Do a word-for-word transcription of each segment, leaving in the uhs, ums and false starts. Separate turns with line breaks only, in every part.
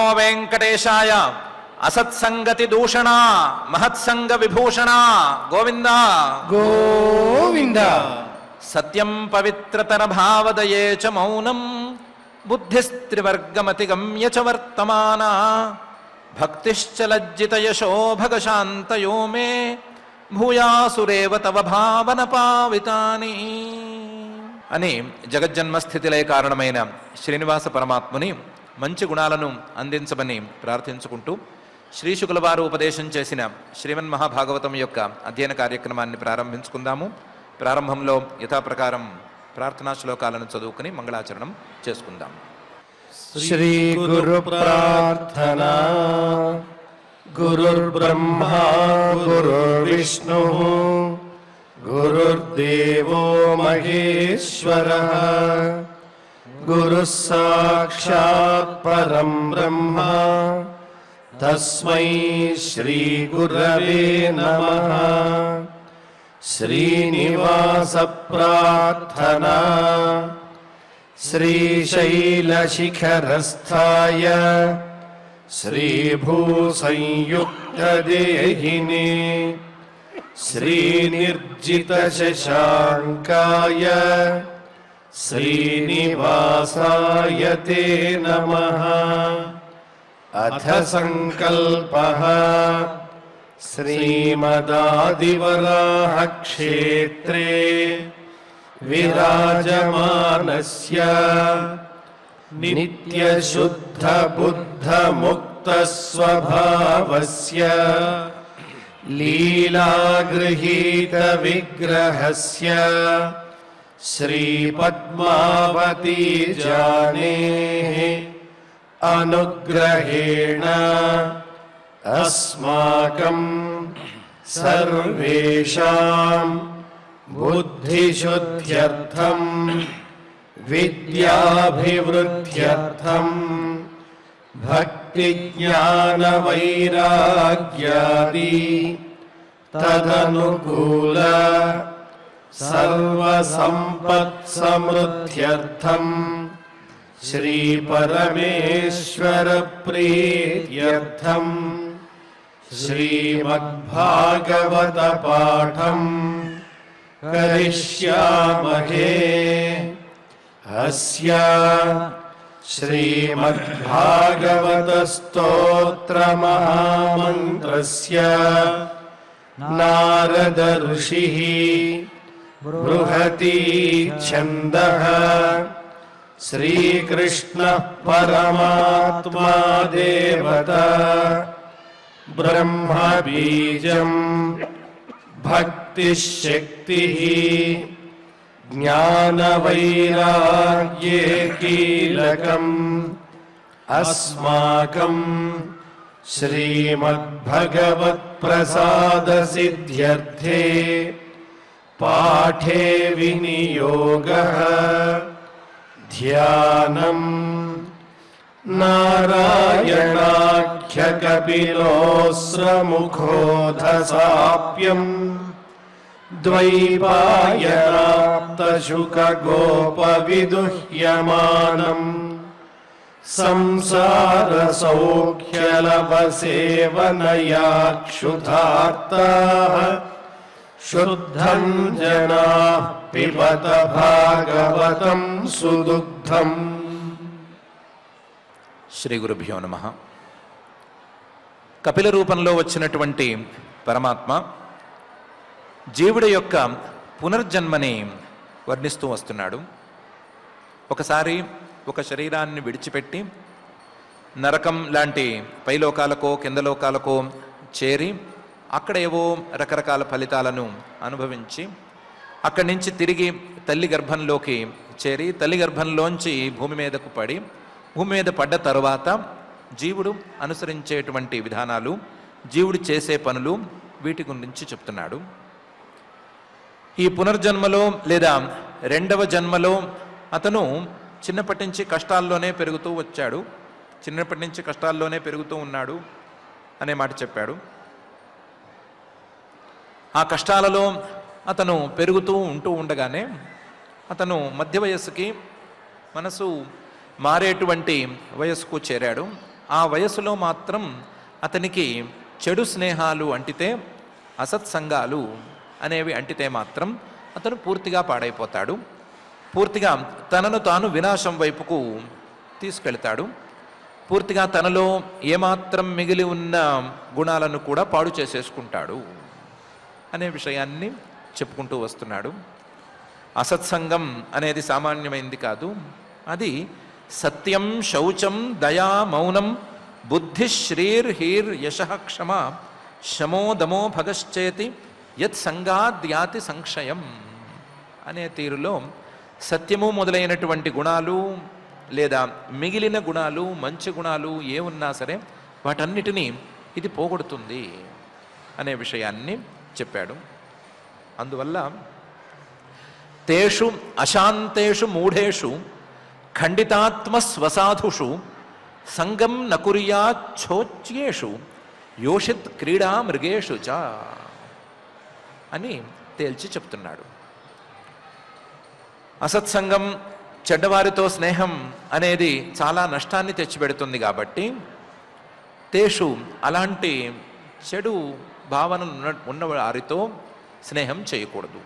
వెంకటేశాయ అసత్సంగతి దూషణ మహత్సంగ విభూషణ గోవింద
గోవింద.
సత్యం పవిత్రతర భావదయే చ మౌనం బుద్ధిస్త్రివర్గమతిగమ్య చ వర్తమాన భక్తిశ్చ లజ్జిత యశో భగశాంతయో మే భూయాసురేవ తవ భావన పావితాని అని జగజ్జన్మస్థితిలే కారణమైన శ్రీనివాస పరమాత్ముని మంచి గుణాలను అందించమని ప్రార్థించుకుంటూ శ్రీశుకుల వారు ఉపదేశం చేసిన శ్రీమన్ మహాభాగవతం యొక్క అధ్యయన కార్యక్రమాన్ని ప్రారంభించుకుందాము. ప్రారంభంలో యథాప్రకారం ప్రార్థనా శ్లోకాలను చదువుకుని మంగళాచరణం చేసుకుందాం.
శ్రీ గురు ప్రార్థనా. గురుర్బ్రహ్మా గురుర్విష్ణు గురుర్దేవో మహేశ్వరః గురుః సాక్షాత్ పరం బ్రహ్మ తస్మై శ్రీ గురవే నమః. శ్రీనివాస ప్రార్థనా. శ్రీశైలశిఖరస్థాయ శ్రీభూసంయుక్తదేహినే శ్రీనిర్జితశశాంకాయ శ్రీనివాసాయ తే నమః. అథ సంకల్పః. శ్రీమదాదివరాహక్షేత్రే విరాజమానస్య నిత్యశుద్ధబుద్ధముక్తస్వభావస్య లీలాగృహీతవిగ్రహస్య శ్రీపద్మావతీ జానేః అనుగ్రహేణ అస్మాకం సర్వేషాం బుద్ధిశుద్ధ్యర్థం విద్యాభివృద్ధ్యర్థం భక్తిజ్ఞానవైరాగ్యాది తదనుకూల సర్వసంపత్సమృద్ధ్యర్థం శ్రీపరమేశ్వర ప్రీత్యర్థం శ్రీమద్భాగవత పాఠం కరిష్యామహే. అస్య శ్రీమద్భాగవత స్తోత్ర మహామంత్రస్య నారద ఋషిః బృహతి ఛందః శ్రీకృష్ణః పరమాత్మా దేవతా బ్రహ్మ బీజం భక్తిశక్తిః జ్ఞానవైరాగ్యే కీలకం అస్మాకం శ్రీమద్భగవత్ప్రసాదసిద్ధ్యర్థే పాఠే వినియోగః. ధ్యానం నారాయణాఖ్యకపిలోస్రముఖోధసాప్యం ద్వైపాయనాప్తశుకగోపవిదుహ్యమానం సంసారసౌఖ్యలవసేవనయాక్షుధార్తాః శుద్ధం జనాః పిబత భాగవతం సుదుగ్ధం.
శ్రీ గురుభ్యో నమః. కపిల రూపంలో వచ్చినటువంటి పరమాత్మ జీవుడి యొక్క పునర్జన్మని వర్ణిస్తూ వస్తున్నాడు. ఒకసారి ఒక శరీరాన్ని విడిచిపెట్టి నరకం లాంటి పైలోకాలకో కింద లోకాలకో చేరి అక్కడ ఏవో రకరకాల ఫలితాలను అనుభవించి అక్కడి నుంచి తిరిగి తల్లి గర్భంలోకి చేరి తల్లి గర్భంలోంచి భూమి మీదకు పడి భూమి మీద పడ్డ తరువాత జీవుడు అనుసరించేటువంటి విధానాలు, జీవుడు చేసే పనులు, వీటి గురించి చెప్తున్నాడు. ఈ పునర్జన్మలో లేదా రెండవ జన్మలో అతను చిన్నప్పటి నుంచి కష్టాల్లోనే పెరుగుతూ వచ్చాడు, చిన్నప్పటి నుంచి కష్టాల్లోనే పెరుగుతూ ఉన్నాడు అనే మాట చెప్పాడు. ఆ కష్టాలలో అతను పెరుగుతూ ఉంటూ ఉండగానే అతను మధ్య వయస్సుకి, మనసు మారేటువంటి వయస్సుకు చేరాడు. ఆ వయసులో మాత్రం అతనికి చెడు స్నేహాలు అంటితే, అసత్సంగాలు అనేవి అంటితే మాత్రం అతను పూర్తిగా పాడైపోతాడు. పూర్తిగా తనను తాను వినాశం వైపుకు తీసుకెళ్తాడు. పూర్తిగా తనలో ఏమాత్రం మిగిలి ఉన్న గుణాలను కూడా పాడు చేసేసుకుంటాడు అనే విషయాన్ని చెప్పుకుంటూ వస్తున్నాడు. అసత్సంగం అనేది సామాన్యమైంది కాదు. అది సత్యం, శౌచం, దయా, మౌనం, బుద్ధి, శ్రీర్, హీర్, యశ, క్షమ, శమో, దమో, భగశ్చేతి యత్ సంగాద్యాతి సంక్షయం అనే తీరులో సత్యము మొదలైనటువంటి గుణాలు లేదా మిగిలిన గుణాలు, మంచి గుణాలు ఏ ఉన్నా సరే వాటన్నిటినీ ఇది పోగొడుతుంది అనే విషయాన్ని చెప్పాడు. అందువల్ల తేషు అశాంతేషు మూఢేషు ఖండితాత్మ స్వసాధుషు సంగం నకుర్యాచ్చోచ్యేషు యోషిత్ క్రీడా మృగేషు చ అని తేల్చి చెప్తున్నాడు. అసత్సంగం, చెడ్డవారితో స్నేహం అనేది చాలా నష్టాన్ని తెచ్చిపెడుతుంది. కాబట్టి తేషు అలాంటి చెడు భావనలు ఉన్న ఉన్న వారితో స్నేహం చేయకూడదు.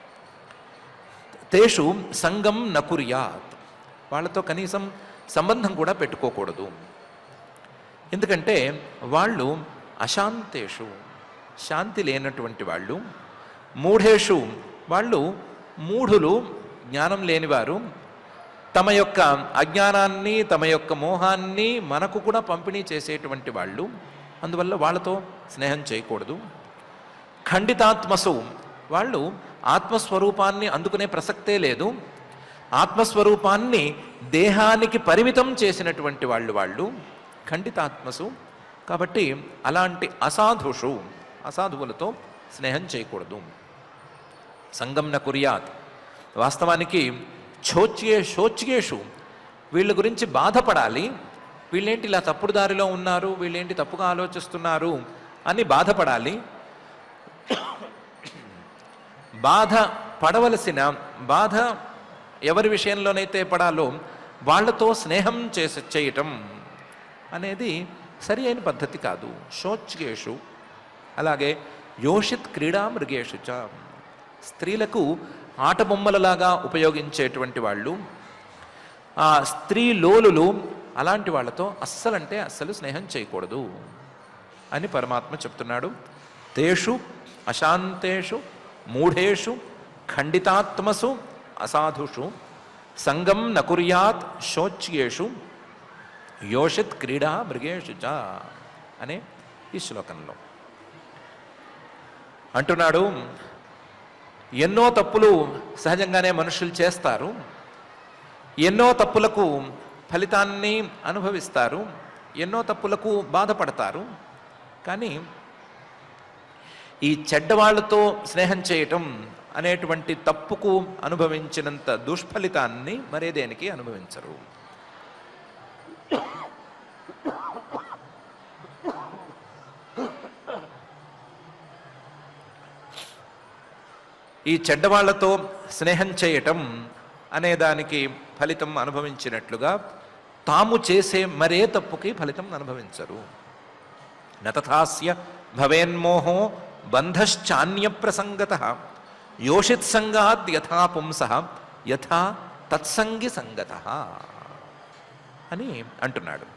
తేషు సంగం నకుర్యాత్, వాళ్ళతో కనీసం సంబంధం కూడా పెట్టుకోకూడదు. ఎందుకంటే వాళ్ళు అశాంతేషు, శాంతి లేనటువంటి వాళ్ళు, మూఢేషు, వాళ్ళు మూఢులు, జ్ఞానం లేనివారు, తమ యొక్క అజ్ఞానాన్ని, తమ యొక్క మోహాన్ని మనకు కూడా పంపిణీ చేసేటువంటి వాళ్ళు. అందువల్ల వాళ్ళతో స్నేహం చేయకూడదు. ఖండితాత్మసు, వాళ్ళు ఆత్మస్వరూపాన్ని అందుకునే ప్రసక్తే లేదు. ఆత్మస్వరూపాన్ని దేహానికి పరిమితం చేసినటువంటి వాళ్ళు వాళ్ళు ఖండితాత్మసు. కాబట్టి అలాంటి అసాధుషు, అసాధువులతో స్నేహం చేయకూడదు. సంగం న కుర్యాత్, వాస్తవానికి శోచ్యే శోచ్యేషు, వీళ్ళ గురించి బాధపడాలి. వీళ్ళేంటి ఇలా తప్పుడు దారిలో ఉన్నారు, వీళ్ళేంటి తప్పుగా ఆలోచిస్తున్నారు అని బాధపడాలి. బాధ పడవలసిన బాధ ఎవరి విషయంలోనైతే పడాలో వాళ్లతో స్నేహం చేసి చేయటం అనేది సరి అయిన పద్ధతి కాదు. శోచ్యేషు. అలాగే యోషిత్ క్రీడా మృగేషు చ, స్త్రీలకు ఆట బొమ్మలలాగా ఉపయోగించేటువంటి వాళ్ళు, ఆ స్త్రీ లోలులు, అలాంటి వాళ్ళతో అస్సలంటే అస్సలు స్నేహం చేయకూడదు అని పరమాత్మ చెప్తున్నాడు. తేషు అశాంతేషు మూఢేషు ఖండితాత్మసు అసాధుషు సంగం నకుర్యాత్ శోచ్యేషు యోషిత్ క్రీడా మృగేషు చ అనే ఈ శ్లోకంలో అంటున్నాడు. ఎన్నో తప్పులు సహజంగానే మనుషులు చేస్తారు, ఎన్నో తప్పులకు ఫలితాన్ని అనుభవిస్తారు, ఎన్నో తప్పులకు బాధపడతారు. కానీ ఈ చెడ్డవాళ్లతో స్నేహం చేయటం అనేటువంటి తప్పుకు అనుభవించినంత దుష్ఫలితాన్ని మరేదేనికి అనుభవించరు. ఈ చెడ్డవాళ్లతో స్నేహం చేయటం అనేదానికి ఫలితం అనుభవించినట్లుగా తాము చేసే మరే తప్పుకి ఫలితం అనుభవించరు. నతథాస్య భవేన్మోహో బంధశ్చాన్య ప్రసంగత యోషిత్ సంగాద్ యథా పుంసః యథా తత్సంగి సంగత అని అంటున్నాడు.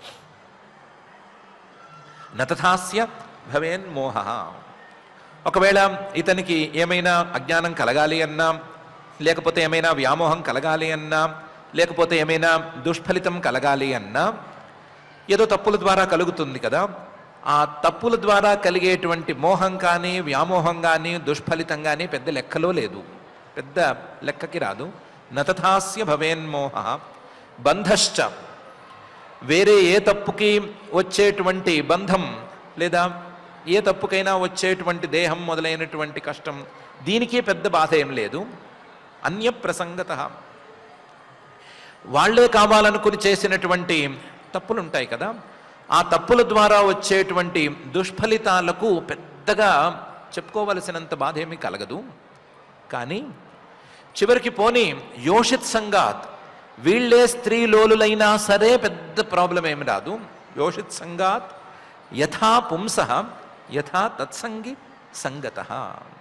నతథాస్య భవేన్మోహ, ఒకవేళ ఇతనికి ఏమైనా అజ్ఞానం కలగాలి అన్నా, లేకపోతే ఏమైనా వ్యామోహం కలగాలి అన్నా, లేకపోతే ఏమైనా దుష్ఫలితం కలగాలి అన్నా ఏదో తప్పుల ద్వారా కలుగుతుంది కదా. ఆ తప్పుల ద్వారా కలిగేటువంటి మోహం కానీ, వ్యామోహం కానీ, దుష్ఫలితం కానీ పెద్ద లెక్కలో లేదు, పెద్ద లెక్కకి రాదు. నతథాస్య భవేన్మోహ బంధశ్చ, వేరే ఏ తప్పుకి వచ్చేటువంటి బంధం లేదా ఏ తప్పుకైనా వచ్చేటువంటి దేహం మొదలైనటువంటి కష్టం, దీనికి పెద్ద బాధ ఏం లేదు. అన్య ప్రసంగత, వాళ్లే కావాలనుకుని చేసినటువంటి తప్పులు ఉంటాయి కదా, ఆ తప్పుల ద్వారా వచ్చేటువంటి దుష్ఫలితాలకు పెద్దగా చెప్పుకోవలసినంత బాధ ఏమీ కలగదు. కానీ చివరికి పోని యోషిత్ సంగాత్, వీళ్లే స్త్రీలోలులైనా సరే పెద్ద ప్రాబ్లం ఏమి రాదు. యోషిత్ సంగాత్ యథా పుంసః యథా తత్సంగి సంగతః.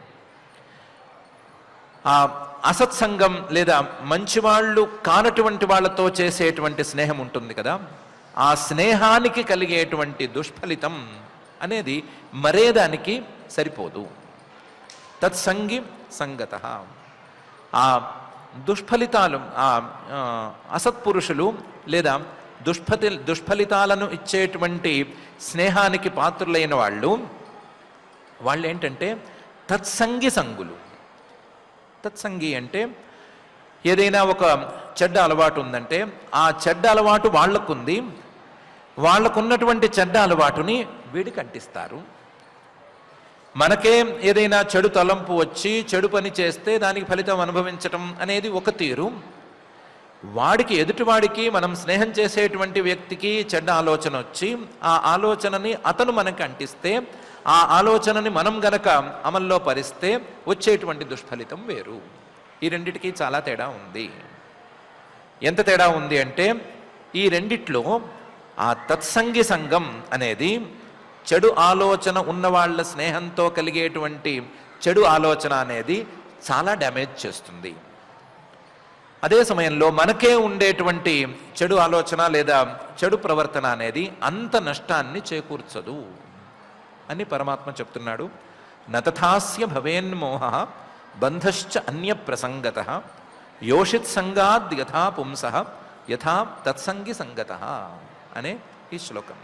ఆ అసత్సంగం లేదా మంచివాళ్ళు కానటువంటి వాళ్ళతో చేసేటువంటి స్నేహం ఉంటుంది కదా, ఆ స్నేహానికి కలిగేటువంటి దుష్ఫలితం అనేది మరేదానికి సరిపోదు. తత్సంగి సంగతః. ఆ దుష్ఫలితాలు, ఆ అసత్పురుషులు లేదా దుష్ఫలి దుష్ఫలితాలను ఇచ్చేటువంటి స్నేహానికి పాత్రులైన వాళ్ళు వాళ్ళు ఏంటంటే తత్సంగి సంగులు. తత్సంగి అంటే ఏదైనా ఒక చెడ్డ అలవాటు ఉందంటే ఆ చెడ్డ అలవాటు వాళ్లకుంది, వాళ్లకున్నటువంటి చెడ్డ అలవాటుని వీడికి అంటిస్తారు. మనకే ఏదైనా చెడు తలంపు వచ్చి చెడు పని చేస్తే దానికి ఫలితం అనుభవించటం అనేది ఒక తీరు. వాడికి ఎదుటివాడికి మనం స్నేహం చేసేటువంటి వ్యక్తికి చెడ్డ ఆలోచన వచ్చి ఆ ఆలోచనని అతను మనకి అంటిస్తే ఆ ఆలోచనని మనం గనక అమల్లో పరిస్తే వచ్చేటువంటి దుష్ఫలితం వేరు. ఈ రెండిటికి చాలా తేడా ఉంది. ఎంత తేడా ఉంది అంటే ఈ రెండిట్లో ఆ తత్సంగి సంఘం అనేది చెడు ఆలోచన ఉన్నవాళ్ల స్నేహంతో కలిగేటువంటి చెడు ఆలోచన అనేది చాలా డ్యామేజ్ చేస్తుంది. అదే సమయంలో మనకే ఉండేటువంటి చెడు ఆలోచన లేదా చెడు ప్రవర్తన అనేది అంత నష్టాన్ని చేకూర్చదు అని పరమాత్మ చెప్తున్నాడు. నతథాస్య భవేన్మోహ బంధశ్చ అన్య ప్రసంగతః యోషిత్ సంగాద్ యథా పుంసః యథా తత్సంగి సంగతః అనే ఈ శ్లోకంలో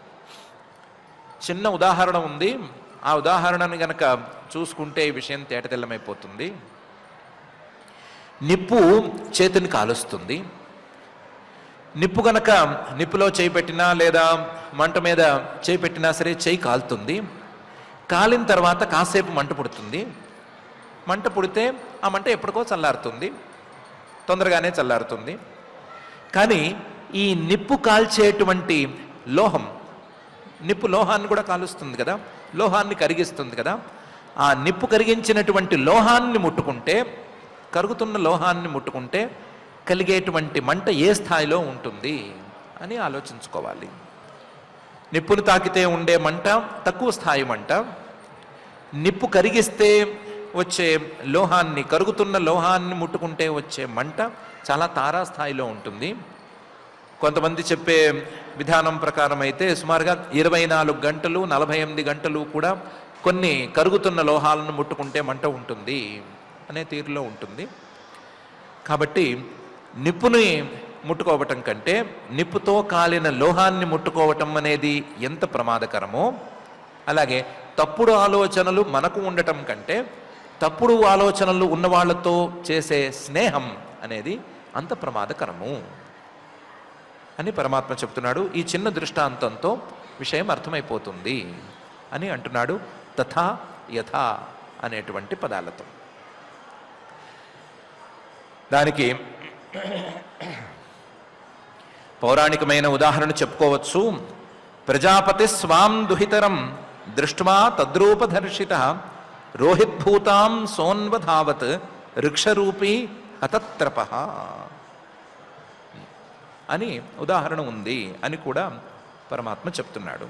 చిన్న ఉదాహరణ ఉంది. ఆ ఉదాహరణను గనక చూసుకుంటే ఈ విషయం తేటతెల్లమైపోతుంది. నిప్పు చేతిని కాలుస్తుంది. నిప్పు గనక నిప్పులో చేయి పెట్టినా లేదా మంట మీద చేయి పెట్టినా సరే చేయి కాలుతుంది. కాలిన తర్వాత కాసేపు మంట పుడుతుంది. మంట పుడితే ఆ మంట ఎప్పటికో చల్లారుతుంది, తొందరగానే చల్లారుతుంది. కానీ ఈ నిప్పు కాల్చేటువంటి లోహం, నిప్పు లోహాన్ని కూడా కాలుస్తుంది కదా, లోహాన్ని కరిగిస్తుంది కదా, ఆ నిప్పు కరిగించినటువంటి లోహాన్ని ముట్టుకుంటే, కరుగుతున్న లోహాన్ని ముట్టుకుంటే కలిగేటువంటి మంట ఏ స్థాయిలో ఉంటుంది అని ఆలోచించుకోవాలి. నిప్పును తాకితే ఉండే మంట తక్కువ స్థాయి మంట, నిప్పు కరిగిస్తే వచ్చే లోహాన్ని, కరుగుతున్న లోహాన్ని ముట్టుకుంటే వచ్చే మంట చాలా తారాస్థాయిలో ఉంటుంది. కొంతమంది చెప్పే విధానం ప్రకారం అయితే సుమారుగా ఇరవై నాలుగు గంటలు నలభై ఎనిమిది గంటలు కూడా కొన్ని కరుగుతున్న లోహాలను ముట్టుకుంటే మంట ఉంటుంది అనే తీరులో ఉంటుంది. కాబట్టి నిప్పుని ముట్టుకోవటం కంటే నిప్పుతో కాలిన లోహాన్ని ముట్టుకోవటం అనేది ఎంత ప్రమాదకరమో, అలాగే తప్పుడు ఆలోచనలు మనకు ఉండటం కంటే తప్పుడు ఆలోచనలు ఉన్న వాళ్ళతో చేసే స్నేహం అనేది అంత ప్రమాదకరము అని పరమాత్మ చెప్తున్నాడు. ఈ చిన్న దృష్టాంతంతో విషయం అర్థమైపోతుంది అని అంటున్నాడు. తథా యథా అనేటువంటి పదాలతో. దానికి పౌరాణికమైన ఉదాహరణ చెప్పుకోవచ్చు. ప్రజాపతి స్వాం దుహితరం దృష్ట్వా తద్రూపదర్శితః రోహిద్భూతాం సోన్వధావత్ వృక్షరూపీ హతత్రపః అని ఉదాహరణ ఉంది అని కూడా పరమాత్మ చెప్తున్నాడు.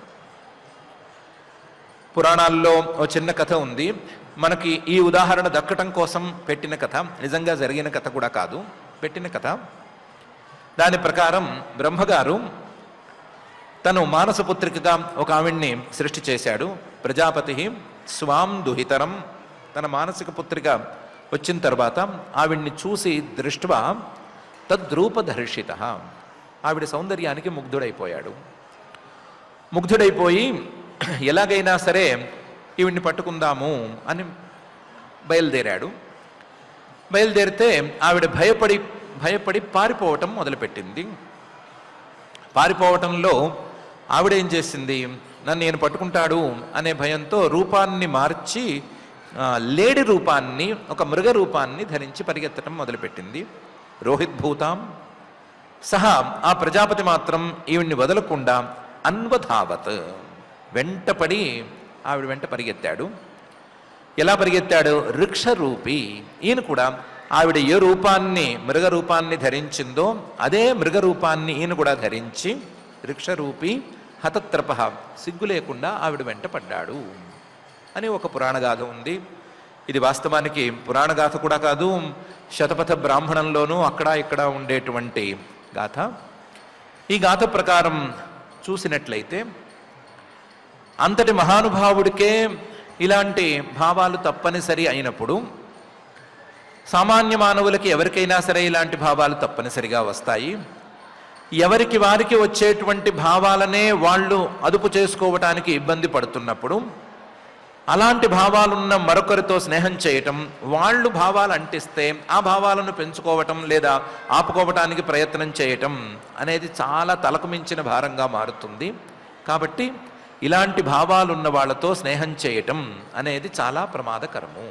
పురాణాల్లో ఓ చిన్న కథ ఉంది. మనకి ఈ ఉదాహరణ దక్కటం కోసం పెట్టిన కథ, నిజంగా జరిగిన కథ కూడా కాదు, పెట్టిన కథ. దాని ప్రకారం బ్రహ్మగారు తను మానసపుత్రికగా ఒక ఆవిడ్ని సృష్టి చేశాడు. ప్రజాపతి స్వాం దుహితరం, తన మానసిక పుత్రిక వచ్చిన తర్వాత ఆవిడ్ని చూసి దృష్ట్వా తద్రూపదర్శిత, ఆవిడ సౌందర్యానికి ముగ్ధుడైపోయాడు. ముగ్ధుడైపోయి ఎలాగైనా సరే ఈవిడ్ని పట్టుకుందాము అని బయలుదేరాడు. బయలుదేరితే ఆవిడ భయపడి భయపడి పారిపోవటం మొదలుపెట్టింది. పారిపోవటంలో ఆవిడ ఏం చేసింది, నన్ను నేను పట్టుకుంటాడు అనే భయంతో రూపాన్ని మార్చి లేడి రూపాన్ని, ఒక మృగ రూపాన్ని ధరించి పరిగెత్తడం మొదలుపెట్టింది. రోహిద్భూతాం సహా ఆ ప్రజాపతి మాత్రం ఈవిడ్ని వదలకుండా అన్వధావత్, వెంటపడి ఆవిడ వెంట పరిగెత్తాడు. ఎలా పరిగెత్తాడు? వృక్షరూపి, ఈయన కూడా ఆవిడ ఏ రూపాన్ని, మృగ రూపాన్ని ధరించిందో అదే మృగ రూపాన్ని ఈయన కూడా ధరించి వృక్షరూపి హతత్రప సిగ్గు లేకుండా ఆవిడ వెంట పడ్డాడు అని ఒక పురాణగాథ ఉంది. ఇది వాస్తవానికి పురాణగాథ కూడా కాదు, శతపథ బ్రాహ్మణంలోనూ అక్కడ ఇక్కడ ఉండేటువంటి గాథ. ఈ గాథ ప్రకారం చూసినట్లయితే అంతటి మహానుభావుడికే ఇలాంటి భావాలు తప్పనిసరి అయినప్పుడు సామాన్య మానవులకి ఎవరికైనా సరే ఇలాంటి భావాలు తప్పనిసరిగా వస్తాయి. ఎవరికి వారికి వచ్చేటువంటి భావాలనే వాళ్ళు అదుపు చేసుకోవటానికి ఇబ్బంది పడుతున్నప్పుడు అలాంటి భావాలున్న మరొకరితో స్నేహం చేయటం, వాళ్ళు భావాలు అంటిస్తే ఆ భావాలను పెంచుకోవటం లేదా ఆపుకోవటానికి ప్రయత్నం చేయటం అనేది చాలా తలకు మించిన భారంగా మారుతుంది. కాబట్టి ఇలాంటి భావాలున్న వాళ్ళతో స్నేహం చేయటం అనేది చాలా ప్రమాదకరము.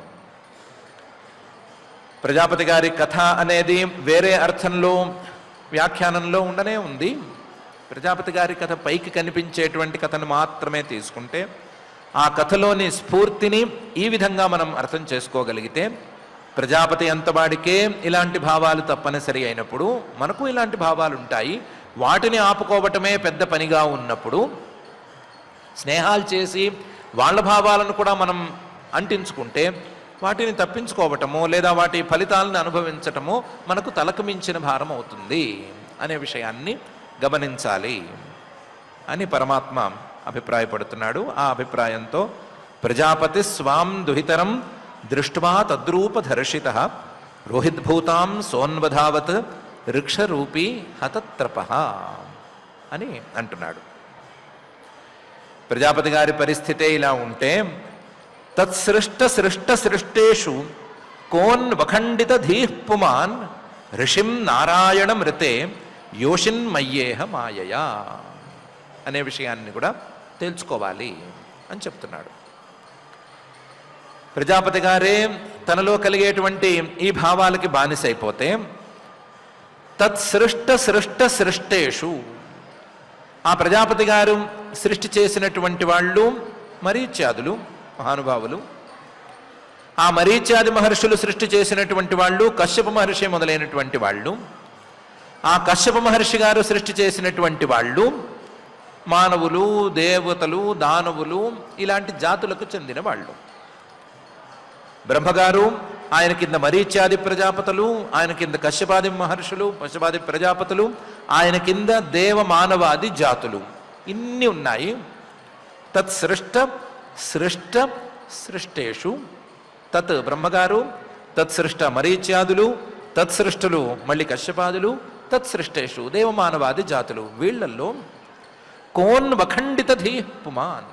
ప్రజాపతి గారి కథ అనేది వేరే అర్థంలో వ్యాఖ్యానంలో ఉండనే ఉంది. ప్రజాపతి గారి కథ పైకి కనిపించేటువంటి కథను మాత్రమే తీసుకుంటే ఆ కథలోని స్ఫూర్తిని ఈ విధంగా మనం అర్థం చేసుకోగలిగితే ప్రజాపతి అంతవాడికే ఇలాంటి భావాలు తప్పనిసరి అయినప్పుడు మనకు ఇలాంటి భావాలు ఉంటాయి. వాటిని ఆపుకోవటమే పెద్ద పనిగా ఉన్నప్పుడు స్నేహాలు చేసి వాళ్ళ భావాలను కూడా మనం అంటించుకుంటే వాటిని తప్పించుకోవటము లేదా వాటి ఫలితాలను అనుభవించటము మనకు తలకు మించిన భారం అవుతుంది అనే విషయాన్ని గమనించాలి అని పరమాత్మ అభిప్రాయపడుతున్నాడు. ఆ అభిప్రాయంతో ప్రజాపతి స్వాం దుహితరం దృష్ట్వా తద్రూపధర్షిత రోహిద్భూతాం సోన్వధావత్ ఋక్షరూపీ హతత్రప అని అంటున్నాడు. ప్రజాపతి గారి పరిస్థితే ఇలా ఉంటే తత్సృష్ట సృష్ట సృష్టేషు కోన్ వఖండిత ధీః పుమాన్ ఋషిం నారాయణ మృతే యోషిన్మయ్యేహ మాయయా అనే విషయాన్ని కూడా తెలుసుకోవాలి అని చెప్తున్నాడు. ప్రజాపతి గారే తనలో కలిగేటువంటి ఈ భావాలకి బానిసైపోతే తత్సృష్ట సృష్ట సృష్టేషు ఆ ప్రజాపతి గారు సృష్టి చేసినటువంటి వాళ్ళు మరీచ్యాదులు మహానుభావులు, ఆ మరీచ్యాది మహర్షులు సృష్టి చేసినటువంటి వాళ్ళు కశ్యప మహర్షి మొదలైనటువంటి వాళ్ళు, ఆ కశ్యప మహర్షి గారు సృష్టి చేసినటువంటి వాళ్ళు మానవులు, దేవతలు, దానవులు ఇలాంటి జాతులకు చెందిన వాళ్ళు. బ్రహ్మగారు ఆయన కింద మరీచ్యాది ప్రజాపతులు, ఆయన కింద కశ్యపాది మహర్షులు, పశుపాది ప్రజాపతులు, ఆయన కింద దేవ మానవాది జాతులు ఇన్ని ఉన్నాయి. తత్సృష్ట సృష్ట సృష్టేషు తత్ బ్రహ్మగారు, తత్సృష్ట మరీచ్యాదులు, తత్సృష్టులు మళ్ళీ కశ్యపాదులు, తత్సృష్టేషు దేవమానవాది జాతులు. వీళ్లల్లో కోన్ వఖండిత ధీః పుమాన్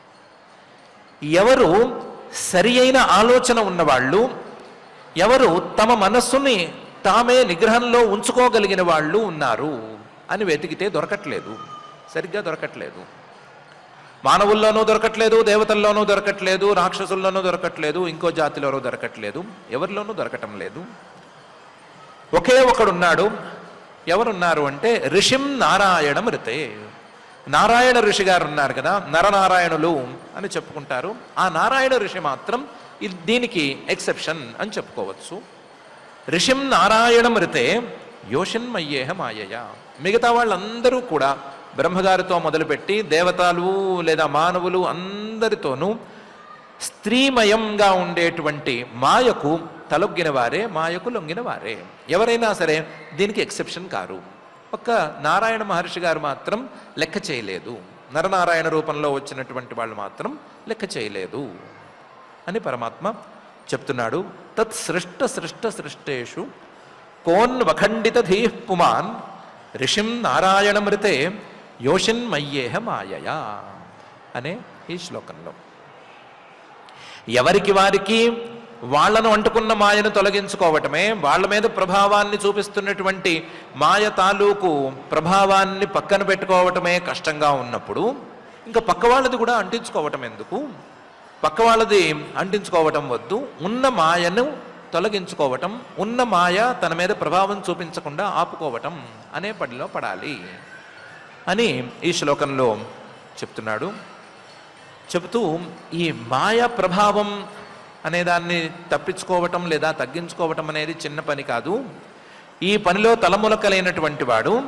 ఎవరు సరి అయిన ఆలోచన ఉన్నవాళ్ళు, ఎవరు తమ మనస్సుని తామే నిగ్రహంలో ఉంచుకోగలిగిన వాళ్ళు ఉన్నారు అని వెతికితే దొరకట్లేదు, సరిగ్గా దొరకట్లేదు. మానవుల్లోనూ దొరకట్లేదు, దేవతల్లోనూ దొరకట్లేదు, రాక్షసుల్లోనూ దొరకట్లేదు, ఇంకో జాతిలోనూ దొరకట్లేదు, ఎవరిలోనూ దొరకటం లేదు. ఒకే ఒకడున్నాడు. ఎవరున్నారు అంటే ఋషిం నారాయణ మృతే. నారాయణ ఋషి గారు ఉన్నారు కదా, నరనారాయణులు అని చెప్పుకుంటారు. ఆ నారాయణ ఋషి మాత్రం దీనికి ఎక్సెప్షన్ అని చెప్పుకోవచ్చు. ఋషిం నారాయణ మృతే యోషిన్మయ్యేహ మాయయ. మిగతా వాళ్ళందరూ కూడా బ్రహ్మగారితో మొదలుపెట్టి దేవతలు లేదా మానవులు అందరితోనూ స్త్రీమయంగా ఉండేటువంటి మాయకు తలొగ్గిన వారే, మాయకు లొంగిన వారే. ఎవరైనా సరే దీనికి ఎక్సెప్షన్ కారు. ఒక్క నారాయణ మహర్షి గారు మాత్రం లెక్క చేయలేదు. నరనారాయణ రూపంలో వచ్చినటువంటి వాళ్ళు మాత్రం లెక్క చేయలేదు అని పరమాత్మ చెప్తున్నాడు. తత్ సృష్ట సృష్ట సృష్టేషు కోన్ వఖండిత ధీః పుమాన్ ఋషిం నారాయణ మృతే యోషిన్మయ్యేహ మాయయా అనే ఈ శ్లోకంలో ఎవరికి వారికి వాళ్లను అంటుకున్న మాయను తొలగించుకోవటమే, వాళ్ళ మీద ప్రభావాన్ని చూపిస్తున్నటువంటి మాయ తాలూకు ప్రభావాన్ని పక్కన పెట్టుకోవటమే కష్టంగా ఉన్నప్పుడు ఇంకా పక్క వాళ్ళది కూడా అంటించుకోవటం ఎందుకు? పక్క వాళ్ళది అంటించుకోవటం వద్దు, ఉన్న మాయను తొలగించుకోవటం, ఉన్న మాయ తన మీద ప్రభావం చూపించకుండా ఆపుకోవటం అనే పనిలో పడాలి అని ఈ శ్లోకంలో చెప్తున్నాడు. చెబుతూ ఈ మాయ ప్రభావం అనేదాన్ని తప్పించుకోవటం లేదా తగ్గించుకోవటం అనేది చిన్న పని కాదు. ఈ పనిలో తలములకలైనటువంటి వాడు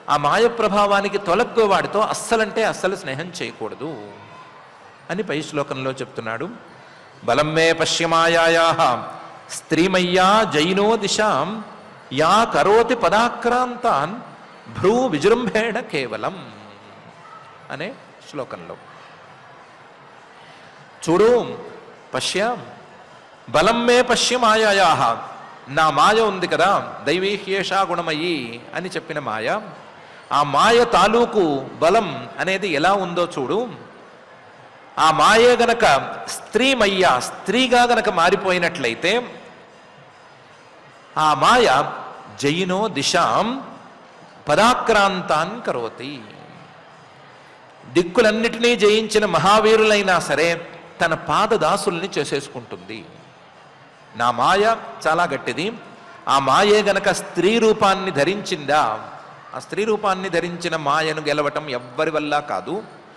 ఆ మాయ ప్రభావానికి తొలగ్గు వాడితో అస్సలంటే అస్సలు స్నేహం చేయకూడదు అని పై శ్లోకంలో చెప్తున్నాడు. బలం మే పశ్యమాయాయా స్త్రీమయ్యా జైనో దిశాం యా కరోతి పదాక్రాంతాన్ భ్రూ విజృంభేణ కేవలం అనే శ్లోకంలో. చూడు, పశ్య, బలం మే పశ్య మాయాయా, నా మాయ ఉంది కదా, దైవీ హ్యేషా గుణమయీ అని చెప్పిన మాయ, ఆ మాయ తాలూకు బలం అనేది ఎలా ఉందో చూడు. ఆ మాయే గనక స్త్రీమయ్యా, స్త్రీగా గనక మారిపోయినట్లయితే ఆ మాయ జయినో దిశాం పదాక్రాంతాన్ కరోతి, దిక్కులన్నిటినీ జయించిన మహావీరులైనా సరే తన పాదదాసుల్ని చేసేసుకుంటుంది. నా మాయ చాలా గట్టిది. ఆ మాయే గనక స్త్రీ రూపాన్ని ధరించిందా, ఆ స్త్రీ రూపాన్ని ధరించిన మాయను గెలవటం ఎవ్వరి వల్ల కాదు.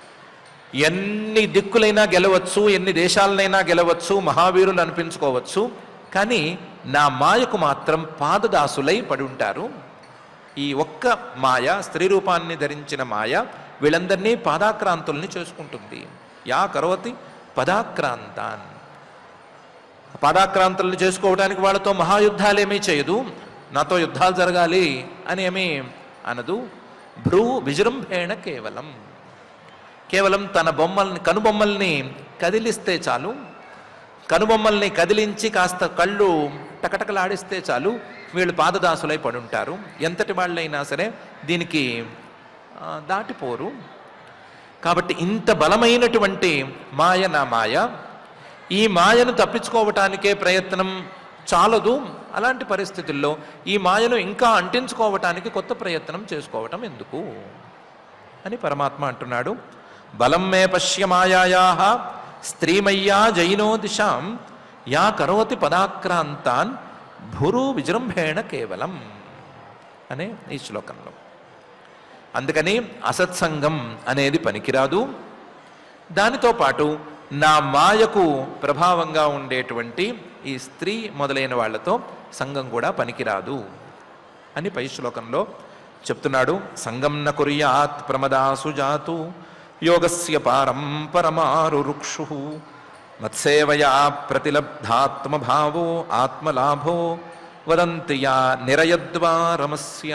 ఎన్ని దిక్కులైనా గెలవచ్చు, ఎన్ని దేశాలనైనా గెలవచ్చు, మహావీరులు అనిపించుకోవచ్చు, కానీ నా మాయకు మాత్రం పాదదాసులై పడి ఉంటారు. ఈ ఒక్క మాయ, స్త్రీ రూపాన్ని ధరించిన మాయ వీళ్ళందరినీ పాదాక్రాంతుల్ని చేసుకుంటుంది. యా కరోతి పదాక్రాంతాన్, పాదాక్రాంతుల్ని చేసుకోవడానికి వాళ్ళతో మహాయుద్ధాలేమీ చేయదు, నాతో యుద్ధాలు జరగాలి అని ఏమీ అనదు. భ్రూ విజృంభేణ కేవలం, కేవలం తన బొమ్మల్ని, కనుబొమ్మల్ని కదిలిస్తే చాలు, కనుబొమ్మల్ని కదిలించి కాస్త కళ్ళు టకటకలాడిస్తే చాలు వీళ్ళు పాదదాసులై పడుంటారు. ఎంతటి వాళ్ళైనా సరే దీనికి దాటిపోరు. కాబట్టి ఇంత బలమైనటువంటి మాయ నా మాయ. ఈ మాయను తప్పించుకోవటానికే ప్రయత్నం చాలదు. అలాంటి పరిస్థితుల్లో ఈ మాయను ఇంకా అంటించుకోవటానికి కొత్త ప్రయత్నం చేసుకోవటం ఎందుకు అని పరమాత్మ అంటున్నాడు. బలం మే పశ్య మాయాయా స్త్రీమయ్యా జైనో దిశాం యా కరోతి పదాక్రాంతాన్ భురు విజృంభేణ కేవలం అనే ఈ శ్లోకంలో. అందుకని అసత్సంగం అనేది పనికిరాదు. దానితో పాటు నా మాయకు ప్రభావంగా ఉండేటువంటి ఈ స్త్రీ మొదలైన వాళ్లతో సంగం కూడా పనికిరాదు అని పై శ్లోకంలో చెప్తున్నాడు. సంగం న కుర్యాత్ ప్రమదాసు జాతు యోగస్య పారం పరమారురుక్షు మత్సేవయా ప్రతిలబ్ధాత్మభావో ఆత్మలాభో వదంతి యా నిరయద్వారమస్య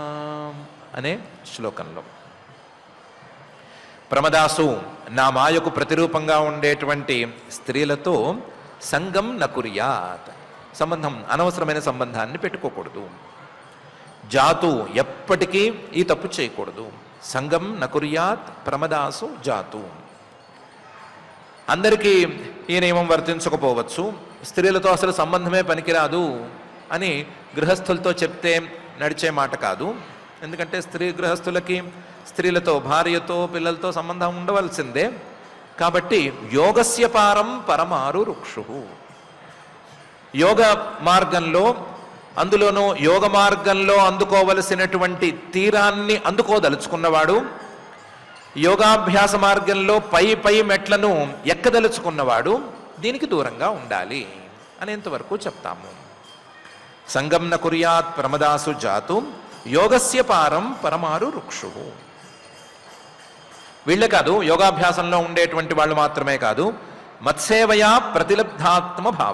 అనే శ్లోకంలో. ప్రమదాసు, నా మాయకు ప్రతిరూపంగా ఉండేటువంటి స్త్రీలతో సంగం నకుర్యాత్, సంబంధం, అనవసరమైన సంబంధాన్ని పెట్టుకోకూడదు. జాతు, ఎప్పటికీ ఈ తప్పు చేయకూడదు. సంగం నకుర్యాత్ ప్రమదాసు జాతు. అందరికీ ఈ నియమం వర్తించకపోవచ్చు. స్త్రీలతో అసలు సంబంధమే పనికిరాదు అని గృహస్థులతో చెప్తే నడిచే మాట కాదు. ఎందుకంటే స్త్రీ గృహస్థులకి స్త్రీలతో, భార్యతో, పిల్లలతో సంబంధం ఉండవలసిందే. కాబట్టి యోగస్య పారం పరమారు రుక్షు, యోగ మార్గంలో, అందులోనూ యోగ మార్గంలో అందుకోవలసినటువంటి తీరాన్ని అందుకోదలుచుకున్నవాడు, యోగాభ్యాస మార్గంలో పై పై మెట్లను ఎక్కదలుచుకున్నవాడు దీనికి దూరంగా ఉండాలి అనేంతవరకు చెప్తాము. సంగం న కుర్యాత్ ప్రమదాసు జాతు యోగస్య పారం పరమారు రుక్షు. వీళ్ళే కాదు, యోగాభ్యాసంలో ఉండేటువంటి వాళ్ళు మాత్రమే కాదు, మత్సేవయా ప్రతిలబ్ధాత్మ భావ,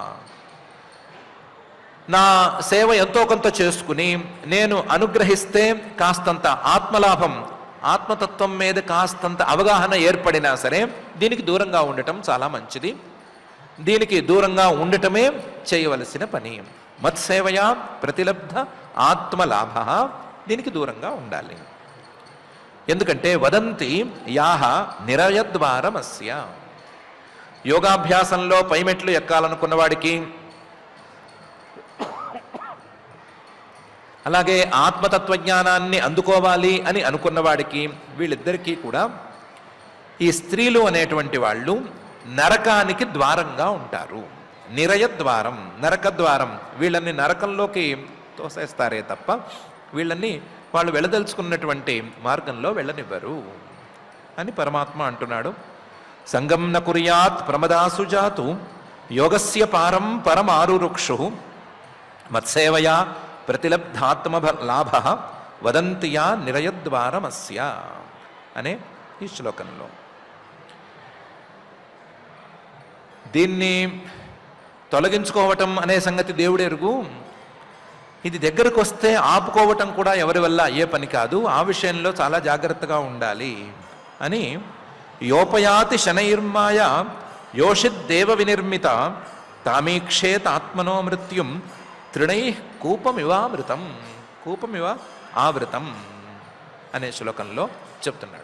నా సేవ ఎంతో కొంత చేసుకుని నేను అనుగ్రహిస్తే కాస్తంత ఆత్మలాభం, ఆత్మతత్వం మీద కాస్తంత అవగాహన ఏర్పడినా సరే దీనికి దూరంగా ఉండటం చాలా మంచిది. దీనికి దూరంగా ఉండటమే చేయవలసిన పని. మత్సేవయా ప్రతిలబ్ధ ఆత్మలాభ, దీనికి దూరంగా ఉండాలి. ఎందుకంటే వదంతి యాహ నిరయద్వారమస్య, యోగాభ్యాసంలో పైమెట్లు ఎక్కాలనుకున్న వాడికి, అలాగే ఆత్మతత్వజ్ఞానాన్ని అందుకోవాలి అని అనుకున్నవాడికి, వీళ్ళిద్దరికీ కూడా ఈ స్త్రీలు అనేటువంటి వాళ్ళు నరకానికి ద్వారంగా ఉంటారు. నిరయద్వారం, నరక ద్వారం. వీళ్ళని నరకంలోకి తోసేస్తారే తప్ప వీళ్ళని వాళ్ళు వెళ్ళదలుచుకున్నటువంటి మార్గంలో వెళ్ళనివ్వరు అని పరమాత్మ అంటున్నాడు. సంగం న కుర్యాత్ ప్రమదాసు జాతు యోగస్య పారం పరమారురుక్షు మత్సేవయా ప్రతిలబ్ధాత్మ లాభ వదంతియా నిరయద్వారమస్య అనే ఈ శ్లోకంలో. దీన్ని తొలగించుకోవటం అనే సంగతి దేవుడెరుగు. ఇది దగ్గరకు వస్తే ఆపుకోవటం కూడా ఎవరి వల్ల అయ్యే పని కాదు. ఆ విషయంలో చాలా జాగ్రత్తగా ఉండాలి అని యోపయాతి శనైర్మాయ యోషిద్దేవ వినిర్మిత తామీక్షేత్ ఆత్మనో మృత్యుం తృణై కూపమివామృతం కూపమివ ఆవృతం అనే శ్లోకంలో చెప్తున్నాడు.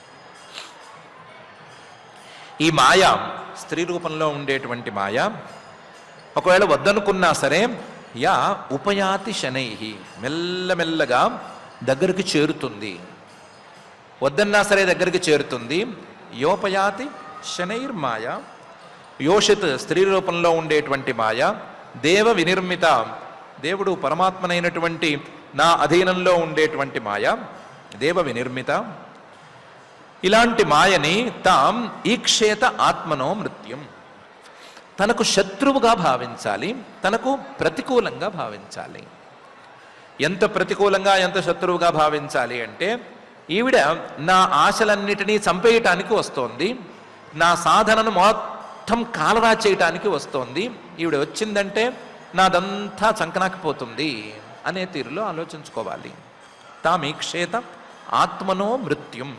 ఈ మాయ, స్త్రీ రూపంలో ఉండేటువంటి మాయ ఒకవేళ వద్దనుకున్నా సరే యా ఉపయాతి శనై, మెల్లమెల్లగా దగ్గరికి చేరుతుంది. వద్దన్నా సరే దగ్గరికి చేరుతుంది. యోపయాతి శనైర్మాయ, యోషిత్ స్త్రీ రూపంలో ఉండేటువంటి మాయ, దేవ వినిర్మిత దేవుడు పరమాత్మనైనటువంటి నా అధీనంలో ఉండేటువంటి మాయ, దేవ వినిర్మిత. ఇలాంటి మాయని తాం ఈక్షేత ఆత్మనో మృత్యుం, తనకు శత్రువుగా భావించాలి, తనకు ప్రతికూలంగా భావించాలి. ఎంత ప్రతికూలంగా ఎంత శత్రువుగా భావించాలి అంటే, ఈవిడ నా ఆశలన్నిటినీ చంపేయటానికి వస్తోంది, నా సాధనను మొత్తం కాలరా చేయటానికి వస్తోంది, ఈవిడ వచ్చిందంటే నాదంతా చంకనాకపోతుంది అనే తీరులో ఆలోచించుకోవాలి. తామీక్షేత ఆత్మనో మృత్యుం.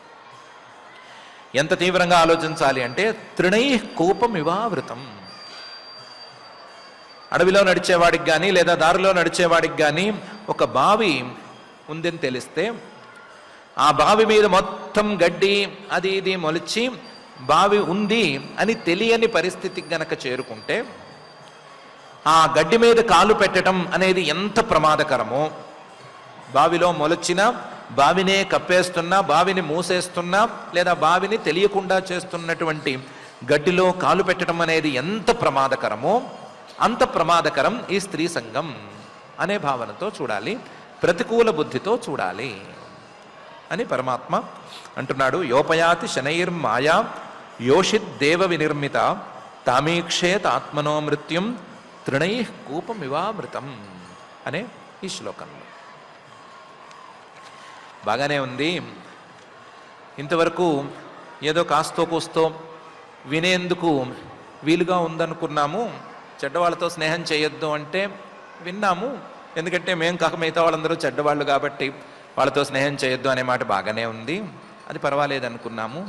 ఎంత తీవ్రంగా ఆలోచించాలి అంటే తృణై కూపమివావృతం. అడవిలో నడిచేవాడికి కానీ లేదా దారిలో నడిచేవాడికి కానీ ఒక బావి ఉందని తెలిస్తే ఆ బావి మీద మొత్తం గడ్డి అది ఇది మొలిచి బావి ఉంది అని తెలియని పరిస్థితికి గనక చేరుకుంటే ఆ గడ్డి మీద కాలు పెట్టడం అనేది ఎంత ప్రమాదకరమో, బావిలో మొలచిన బావినే కప్పేస్తున్నా, బావిని మూసేస్తున్నా, లేదా బావిని తెలియకుండా చేస్తున్నటువంటి గడ్డిలో కాలు పెట్టడం అనేది ఎంత ప్రమాదకరమో అంత ప్రమాదకరం ఈ స్త్రీ సంఘం అనే భావనతో చూడాలి, ప్రతికూల బుద్ధితో చూడాలి అని పరమాత్మ అంటున్నాడు. యోపయాతి శనైర్మాయా యోషిద్దేవ వినిర్మిత తామీక్షేత్ ఆత్మనో మృత్యుం తృణై కూపమివామృతం అనే ఈ శ్లోకంలో. బాగానే ఉంది. ఇంతవరకు ఏదో కాస్తో కూస్తో వినేందుకు వీలుగా ఉందనుకున్నాము. చెడ్డవాళ్ళతో స్నేహం చేయొద్దు అంటే విన్నాము, ఎందుకంటే మేం కాక మిగతా వాళ్ళందరూ చెడ్డవాళ్ళు కాబట్టి వాళ్ళతో స్నేహం చేయొద్దు అనే మాట బాగానే ఉంది, అది పర్వాలేదు అనుకున్నాము.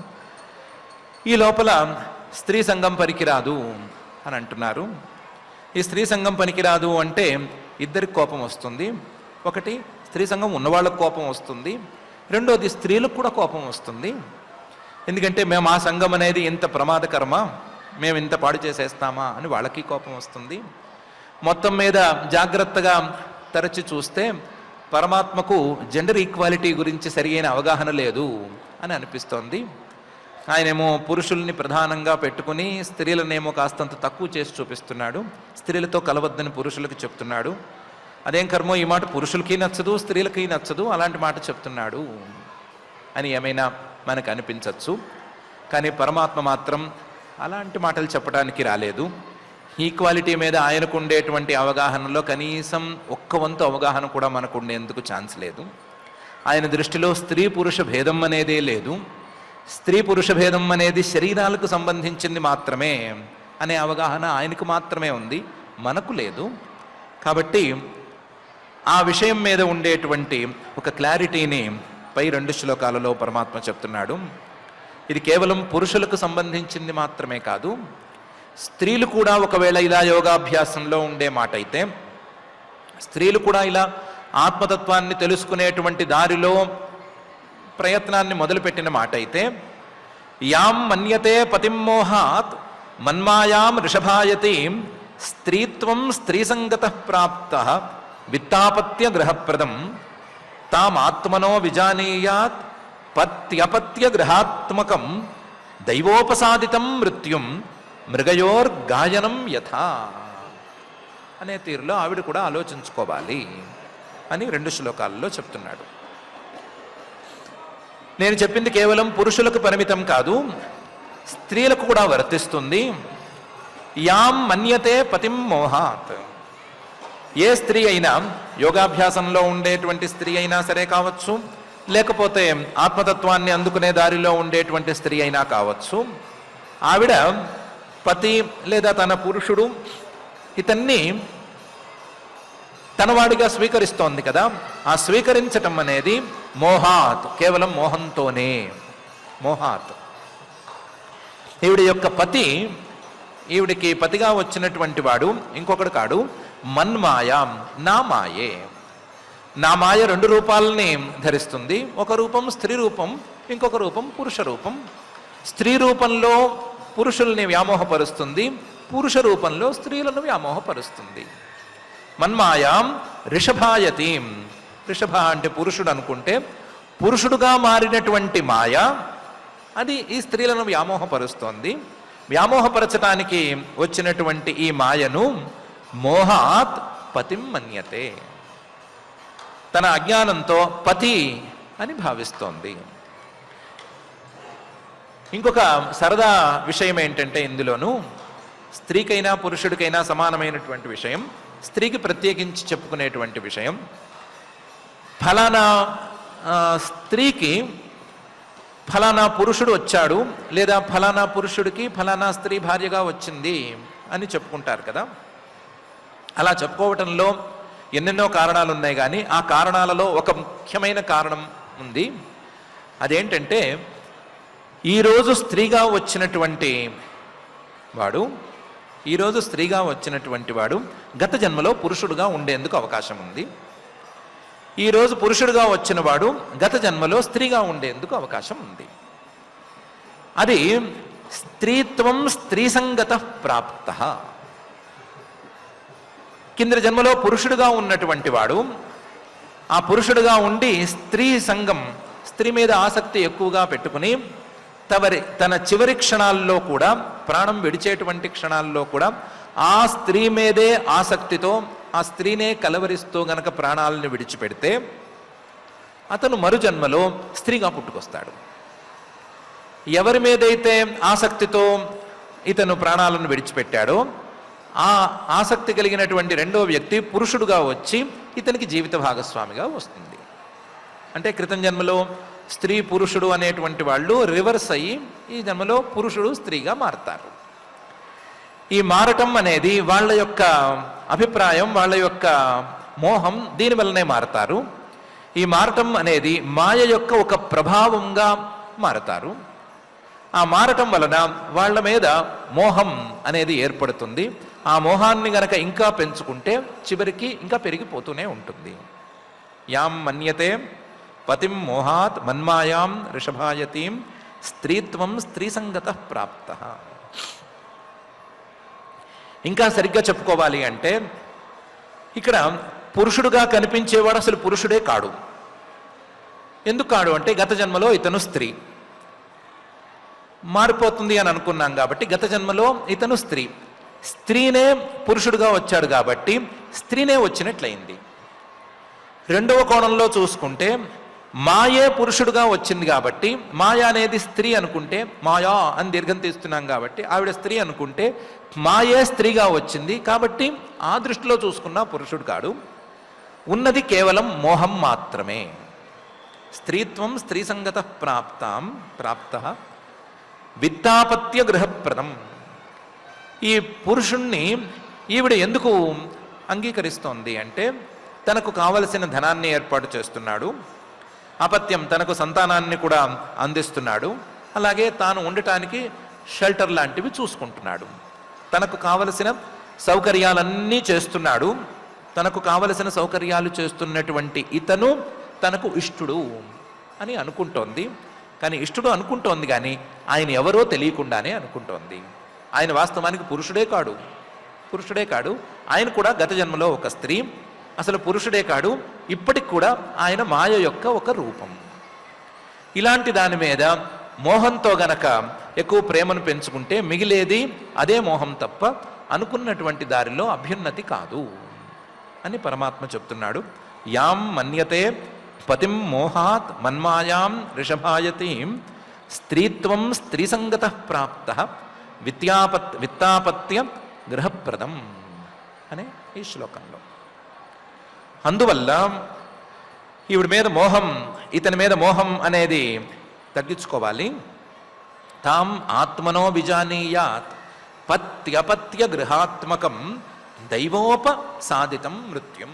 ఈ లోపల స్త్రీ సంఘం పనికిరాదు అని అంటున్నారు. ఈ స్త్రీ సంఘం పనికిరాదు అంటే ఇద్దరికి కోపం వస్తుంది. ఒకటి, స్త్రీ సంఘం ఉన్నవాళ్ళకు కోపం వస్తుంది. రెండోది, స్త్రీలకు కూడా కోపం వస్తుంది. ఎందుకంటే మేము ఆ సంఘం అనేది ఇంత ప్రమాదకరమా, మేము ఇంత పాడు చేసేస్తామా అని వాళ్ళకి కోపం వస్తుంది. మొత్తం మీద జాగ్రత్తగా తరచి చూస్తే పరమాత్మకు జెండర్ ఈక్వాలిటీ గురించి సరియైన అవగాహన లేదు అని అనిపిస్తోంది. ఆయనేమో పురుషుల్ని ప్రధానంగా పెట్టుకుని స్త్రీలనేమో కాస్తంత తక్కువ చేసి చూపిస్తున్నాడు. స్త్రీలతో కలవద్దని పురుషులకు చెప్తున్నాడు. అదేం కర్మో, ఈ మాట పురుషులకి నచ్చదు స్త్రీలకి నచ్చదు, అలాంటి మాట చెప్తున్నాడు అని ఏమైనా మనకు అనిపించవచ్చు. కానీ పరమాత్మ మాత్రం అలాంటి మాటలు చెప్పడానికి రాలేదు. ఈక్వాలిటీ మీద ఆయనకు ఉండేటువంటి అవగాహనలో కనీసం ఒక్క వంతు అవగాహన కూడా మనకు ఉండేందుకు ఛాన్స్ లేదు. ఆయన దృష్టిలో స్త్రీ పురుష భేదం అనేదే లేదు. స్త్రీ పురుష భేదం అనేది శరీరాలకు సంబంధించింది మాత్రమే అనే అవగాహన ఆయనకు మాత్రమే ఉంది, మనకు లేదు. కాబట్టి ఆ విషయం మీద ఉండేటువంటి ఒక క్లారిటీని పై రెండు శ్లోకాలలో పరమాత్మ చెప్తున్నాడు. ఇది కేవలం పురుషులకు సంబంధించింది మాత్రమే కాదు, స్త్రీలు కూడా ఒకవేళ ఇలా యోగాభ్యాసంలో ఉండే మాట అయితే, స్త్రీలు కూడా ఇలా ఆత్మతత్వాన్ని తెలుసుకునేటువంటి దారిలో ప్రయత్నాన్ని మొదలుపెట్టిన మాట అయితే, యాం మన్యతే పతిమోహాత్ మన్మాయాం ఋషభాయతి స్త్రీత్వం స్త్రీసంగత ప్రాప్త విత్తాపత్య గ్రహప్రదం తామాత్మనో విజానీయాత్ పత్యపత్య గ్రహాత్మకం దైవోపసాదితం మృత్యుం మృగయోర్గాయనం యథా అనే తీరులో ఆవిడ కూడా ఆలోచించుకోవాలి అని రెండు శ్లోకాలలో చెప్తున్నాడు. నేను చెప్పింది కేవలం పురుషులకు పరిమితం కాదు, స్త్రీలకు కూడా వర్తిస్తుంది. యాం మన్యతే పతిం మోహాత్, ఏ స్త్రీ అయినా యోగాభ్యాసంలో ఉండేటువంటి స్త్రీ అయినా సరే కావచ్చు, లేకపోతే ఆత్మతత్వాన్ని అందుకునే దారిలో ఉండేటువంటి స్త్రీ అయినా కావచ్చు, ఆవిడ పతి లేదా తన పురుషుడు ఇతన్ని తనవాడిగా స్వీకరిస్తోంది కదా, ఆ స్వీకరించటం అనేది మోహాత్, కేవలం మోహంతోనే. మోహాత్ ఈవిడ యొక్క పతి, ఈవిడికి పతిగా వచ్చినటువంటి వాడు ఇంకొకడు కాడు, మన్మాయాం, నా మాయే. నా మాయ రెండు రూపాలని ధరిస్తుంది. ఒక రూపం స్త్రీ రూపం, ఇంకొక రూపం పురుష రూపం. స్త్రీ రూపంలో పురుషుల్ని వ్యామోహపరుస్తుంది, పురుష రూపంలో స్త్రీలను వ్యామోహపరుస్తుంది. మన్మాయాం రిషభాయతీం, రిషభ అంటే పురుషుడు అనుకుంటే పురుషుడుగా మారినటువంటి మాయ అది ఈ స్త్రీలను వ్యామోహపరుస్తోంది. వ్యామోహపరచటానికి వచ్చినటువంటి ఈ మాయను మోహాత్ పతిం మన్యతే, తన అజ్ఞానంతో పతి అని భావిస్తోంది. ఇంకొక సరదా విషయం ఏంటంటే ఇందులోనూ స్త్రీకైనా పురుషుడికైనా సమానమైనటువంటి విషయం, స్త్రీకి ప్రత్యేకించి చెప్పుకునేటువంటి విషయం. ఫలానా స్త్రీకి ఫలానా పురుషుడు వచ్చాడు, లేదా ఫలానా పురుషుడికి ఫలానా స్త్రీ భార్యగా వచ్చింది అని చెప్పుకుంటారు కదా. అలా చెప్పుకోవటంలో ఎన్నెన్నో కారణాలు ఉన్నాయి, కానీ ఆ కారణాలలో ఒక ముఖ్యమైన కారణం ఉంది. అదేంటంటే ఈరోజు స్త్రీగా వచ్చినటువంటి వాడు ఈరోజు స్త్రీగా వచ్చినటువంటి వాడు గత జన్మలో పురుషుడుగా ఉండేందుకు అవకాశం ఉంది. ఈరోజు పురుషుడుగా వచ్చిన వాడు గత జన్మలో స్త్రీగా ఉండేందుకు అవకాశం ఉంది. అది స్త్రీత్వం స్త్రీసంగత ప్రాప్త. కింద జన్మలో పురుషుడుగా ఉన్నటువంటి వాడు ఆ పురుషుడుగా ఉండి స్త్రీ సంగం, స్త్రీ మీద ఆసక్తి ఎక్కువగా పెట్టుకుని తవరి తన చివరి క్షణాల్లో కూడా, ప్రాణం విడిచేటువంటి క్షణాల్లో కూడా ఆ స్త్రీ మీదే ఆసక్తితో ఆ స్త్రీనే కలవరిస్తూ గనక ప్రాణాలను విడిచిపెడితే అతను మరుజన్మలో స్త్రీగా పుట్టుకొస్తాడు. ఎవరి మీదైతే ఆసక్తితో ఇతను ప్రాణాలను విడిచిపెట్టాడో ఆ ఆసక్తి కలిగినటువంటి రెండో వ్యక్తి పురుషుడుగా వచ్చి ఇతనికి జీవిత భాగస్వామిగా వస్తుంది. అంటే క్రితం జన్మలో స్త్రీ పురుషుడు అనేటువంటి వాళ్ళు రివర్స్ అయ్యి ఈ జన్మలో పురుషుడు స్త్రీగా మారతారు. ఈ మారటం అనేది వాళ్ళ యొక్క అభిప్రాయం, వాళ్ళ యొక్క మోహం, దీనివల్లనే మారతారు. ఈ మారటం అనేది మాయ యొక్క ఒక ప్రభావంగా మారతారు. ఆ మారటం వలన వాళ్ళ మీద మోహం అనేది ఏర్పడుతుంది. ఆ మోహాన్ని గనక ఇంకా పెంచుకుంటే చివరికి ఇంకా పెరిగిపోతూనే ఉంటుంది. యాం మన్యతే పతిం మోహాత్ మన్మాయాం రిషభాయతీం స్త్రీత్వం స్త్రీసంగత ప్రాప్త. ఇంకా సరిగ్గా చెప్పుకోవాలి అంటే ఇక్కడ పురుషుడుగా కనిపించేవాడు అసలు పురుషుడే కాడు. ఎందుకు కాడు అంటే గత జన్మలో ఇతను స్త్రీ, మారిపోతుంది అని అనుకున్నాం కాబట్టి గత జన్మలో ఇతను స్త్రీ, స్త్రీనే పురుషుడుగా వచ్చాడు కాబట్టి స్త్రీనే వచ్చినట్లయింది. రెండవ కోణంలో చూసుకుంటే మాయే పురుషుడుగా వచ్చింది కాబట్టి మాయ అనేది స్త్రీ అనుకుంటే, మాయా అని దీర్ఘం తీస్తున్నాం కాబట్టి ఆవిడ స్త్రీ అనుకుంటే మాయే స్త్రీగా వచ్చింది కాబట్టి ఆ దృష్టిలో చూసుకున్న పురుషుడు కాడు. ఉన్నది కేవలం మోహం మాత్రమే. స్త్రీత్వం స్త్రీసంగత ప్రాప్తాం ప్రాప్త విత్తాపత్య గృహప్రదం. ఈ పురుషుణ్ణి ఈవిడ ఎందుకు అంగీకరిస్తోంది అంటే తనకు కావలసిన ధనాన్ని ఏర్పాటు చేస్తున్నాడు, అపత్యం తనకు సంతానాన్ని కూడా అందిస్తున్నాడు, అలాగే తాను ఉండటానికి షెల్టర్ లాంటివి చూసుకుంటున్నాడు, తనకు కావలసిన సౌకర్యాలన్నీ చేస్తున్నాడు. తనకు కావలసిన సౌకర్యాలు చేస్తున్నటువంటి ఇతను తనకు ఇష్టుడు అని అనుకుంటోంది. కానీ ఇష్టుడు అనుకుంటోంది కానీ ఆయన ఎవరో తెలియకుండానే అనుకుంటోంది. ఆయన వాస్తవానికి పురుషుడే కాడు, పురుషుడే కాడు ఆయన కూడా గత జన్మలో ఒక స్త్రీ, అసలు పురుషుడే కాడు, ఇప్పటికి కూడా ఆయన మాయ యొక్క ఒక రూపం. ఇలాంటి దాని మీద మోహంతో గనక ఎక్కువ ప్రేమను పెంచుకుంటే మిగిలేది అదే మోహం తప్ప అనుకున్నటువంటి దారిలో అభ్యున్నతి కాదు అని పరమాత్మ చెప్తున్నాడు. యాం మన్యతే పతిం మోహాత్ మన్మాయాం రిషభాయతీం స్త్రీత్వం స్త్రీసంగత ప్రాప్త విత్యాపత్ విత్తాపత్య గృహప్రదం అనే ఈ శ్లోకంలో అందువల్ల ఈవిడ మీద మోహం, ఇతని మీద మోహం అనేది తగ్గించుకోవాలి. తాం ఆత్మనో విజానీయాత్ పత్యపత్య గృహాత్మకం దైవోపసాదితం మృత్యుం.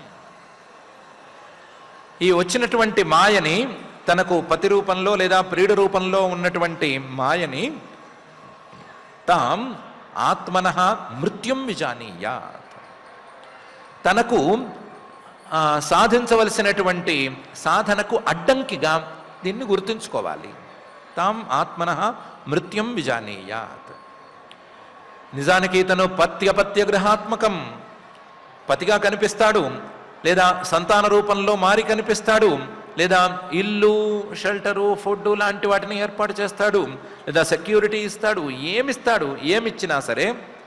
ఈ వచ్చినటువంటి మాయని, తనకు పతి రూపంలో లేదా ప్రియుడి రూపంలో ఉన్నటువంటి మాయని తాం ఆత్మనః మృత్యుం విజానీయాత్, తనకు సాధించవలసినటువంటి సాధనకు అడ్డంకిగా దీన్ని గుర్తుంచుకోవాలి. తాం ఆత్మనః మృత్యుం విజానీయాత్. నిజానికి తను పత్యపత్య గృహాత్మకం, పతిగా కనిపిస్తాడు, లేదా సంతాన రూపంలో మారి కనిపిస్తాడు, లేదా ఇల్లు, షెల్టరు, ఫుడ్ లాంటి వాటిని ఏర్పాటు చేస్తాడు, లేదా సెక్యూరిటీ ఇస్తాడు. ఏమిస్తాడు, ఏమిచ్చినా సరే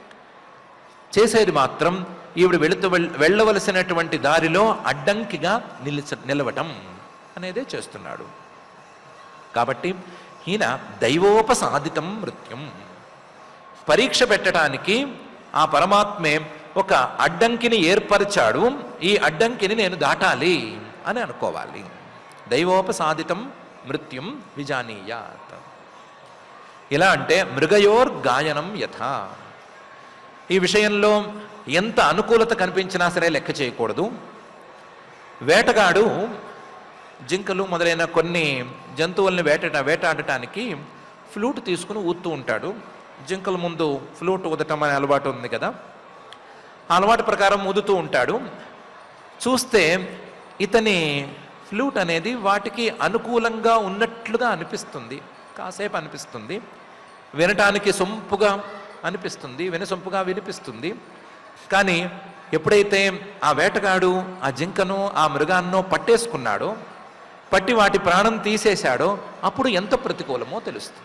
చేసేది మాత్రం ఈవిడ వెళుతూ వెళ్ళవలసినటువంటి దారిలో అడ్డంకిగా నిలిచ నిలవటం అనేదే చేస్తున్నాడు. కాబట్టి ఈయన దైవోపసాదితం మృత్యుం, పరీక్ష పెట్టడానికి ఆ పరమాత్మే ఒక అడ్డంకిని ఏర్పరిచాడు, ఈ అడ్డంకిని నేను దాటాలి అని అనుకోవాలి. దైవోపసాదితం మృత్యుం విజానీయాత్. ఇలా అంటే మృగయోర్ గాయనం యథా. ఈ విషయంలో ఎంత అనుకూలత కనిపించినా సరే లెక్క చేయకూడదు. వేటగాడు జింకలు మొదలైన కొన్ని జంతువుల్ని వేట వేటాడటానికి ఫ్లూట్ తీసుకుని ఊదుతూ ఉంటాడు. జింకల ముందు ఫ్లూట్ ఊదటం అనే అలవాటు ఉంది కదా, ఆ అలవాటు ప్రకారం ఊదుతూ ఉంటాడు. చూస్తే ఇతని ఫ్లూట్ అనేది వాటికి అనుకూలంగా ఉన్నట్లుగా అనిపిస్తుంది, కాసేపు అనిపిస్తుంది, వినటానికి సొంపుగా అనిపిస్తుంది, వినసొంపుగా వినిపిస్తుంది. కానీ ఎప్పుడైతే ఆ వేటగాడు ఆ జింకను ఆ మృగాన్నో పట్టేసుకున్నాడో, పట్టి వాటి ప్రాణం తీసేశాడో, అప్పుడు ఎంత ప్రతికూలమో తెలుస్తుంది.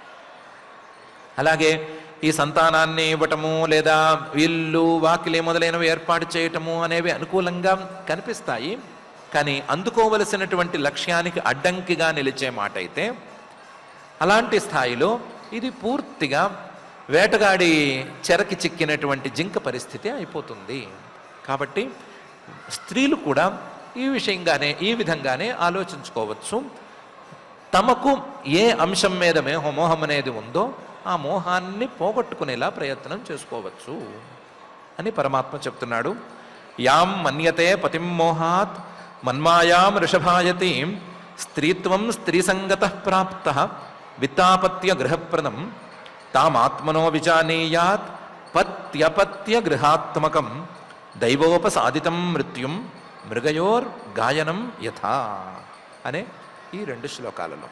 అలాగే ఈ సంతానాన్ని ఇవ్వటము, లేదా ఇల్లు వాకిలి మొదలైనవి ఏర్పాటు చేయటము అనేవి అనుకూలంగా కనిపిస్తాయి. కానీ అందుకోవలసినటువంటి లక్ష్యానికి అడ్డంకిగా నిలిచే మాట అయితే అలాంటి స్థాయిలో ఇది పూర్తిగా వేటగాడి చెరకి చిక్కినటువంటి జింక పరిస్థితి అయిపోతుంది. కాబట్టి స్త్రీలు కూడా ఈ విషయంగానే ఈ విధంగానే ఆలోచించుకోవచ్చు. తమకు ఏ అంశం మీద మోహ మోహం అనేది ఉందో ఆ మోహాన్ని పోగొట్టుకునేలా ప్రయత్నం చేసుకోవచ్చు అని పరమాత్మ చెప్తున్నాడు. యాం మన్యతే పతిం మోహాత్ మన్మాయాం వృషభాయతి స్త్రీత్వం స్త్రీసంగతః ప్రాప్తః విత్తాపత్య గృహప్రదం తామాత్మనో విజానీయాత్ పత్యపత్య గృహాత్మకం దైవోపసాదితం మృత్యుం మృగయోర్ గాయనం యథా అనే ఈ రెండు శ్లోకాలలో.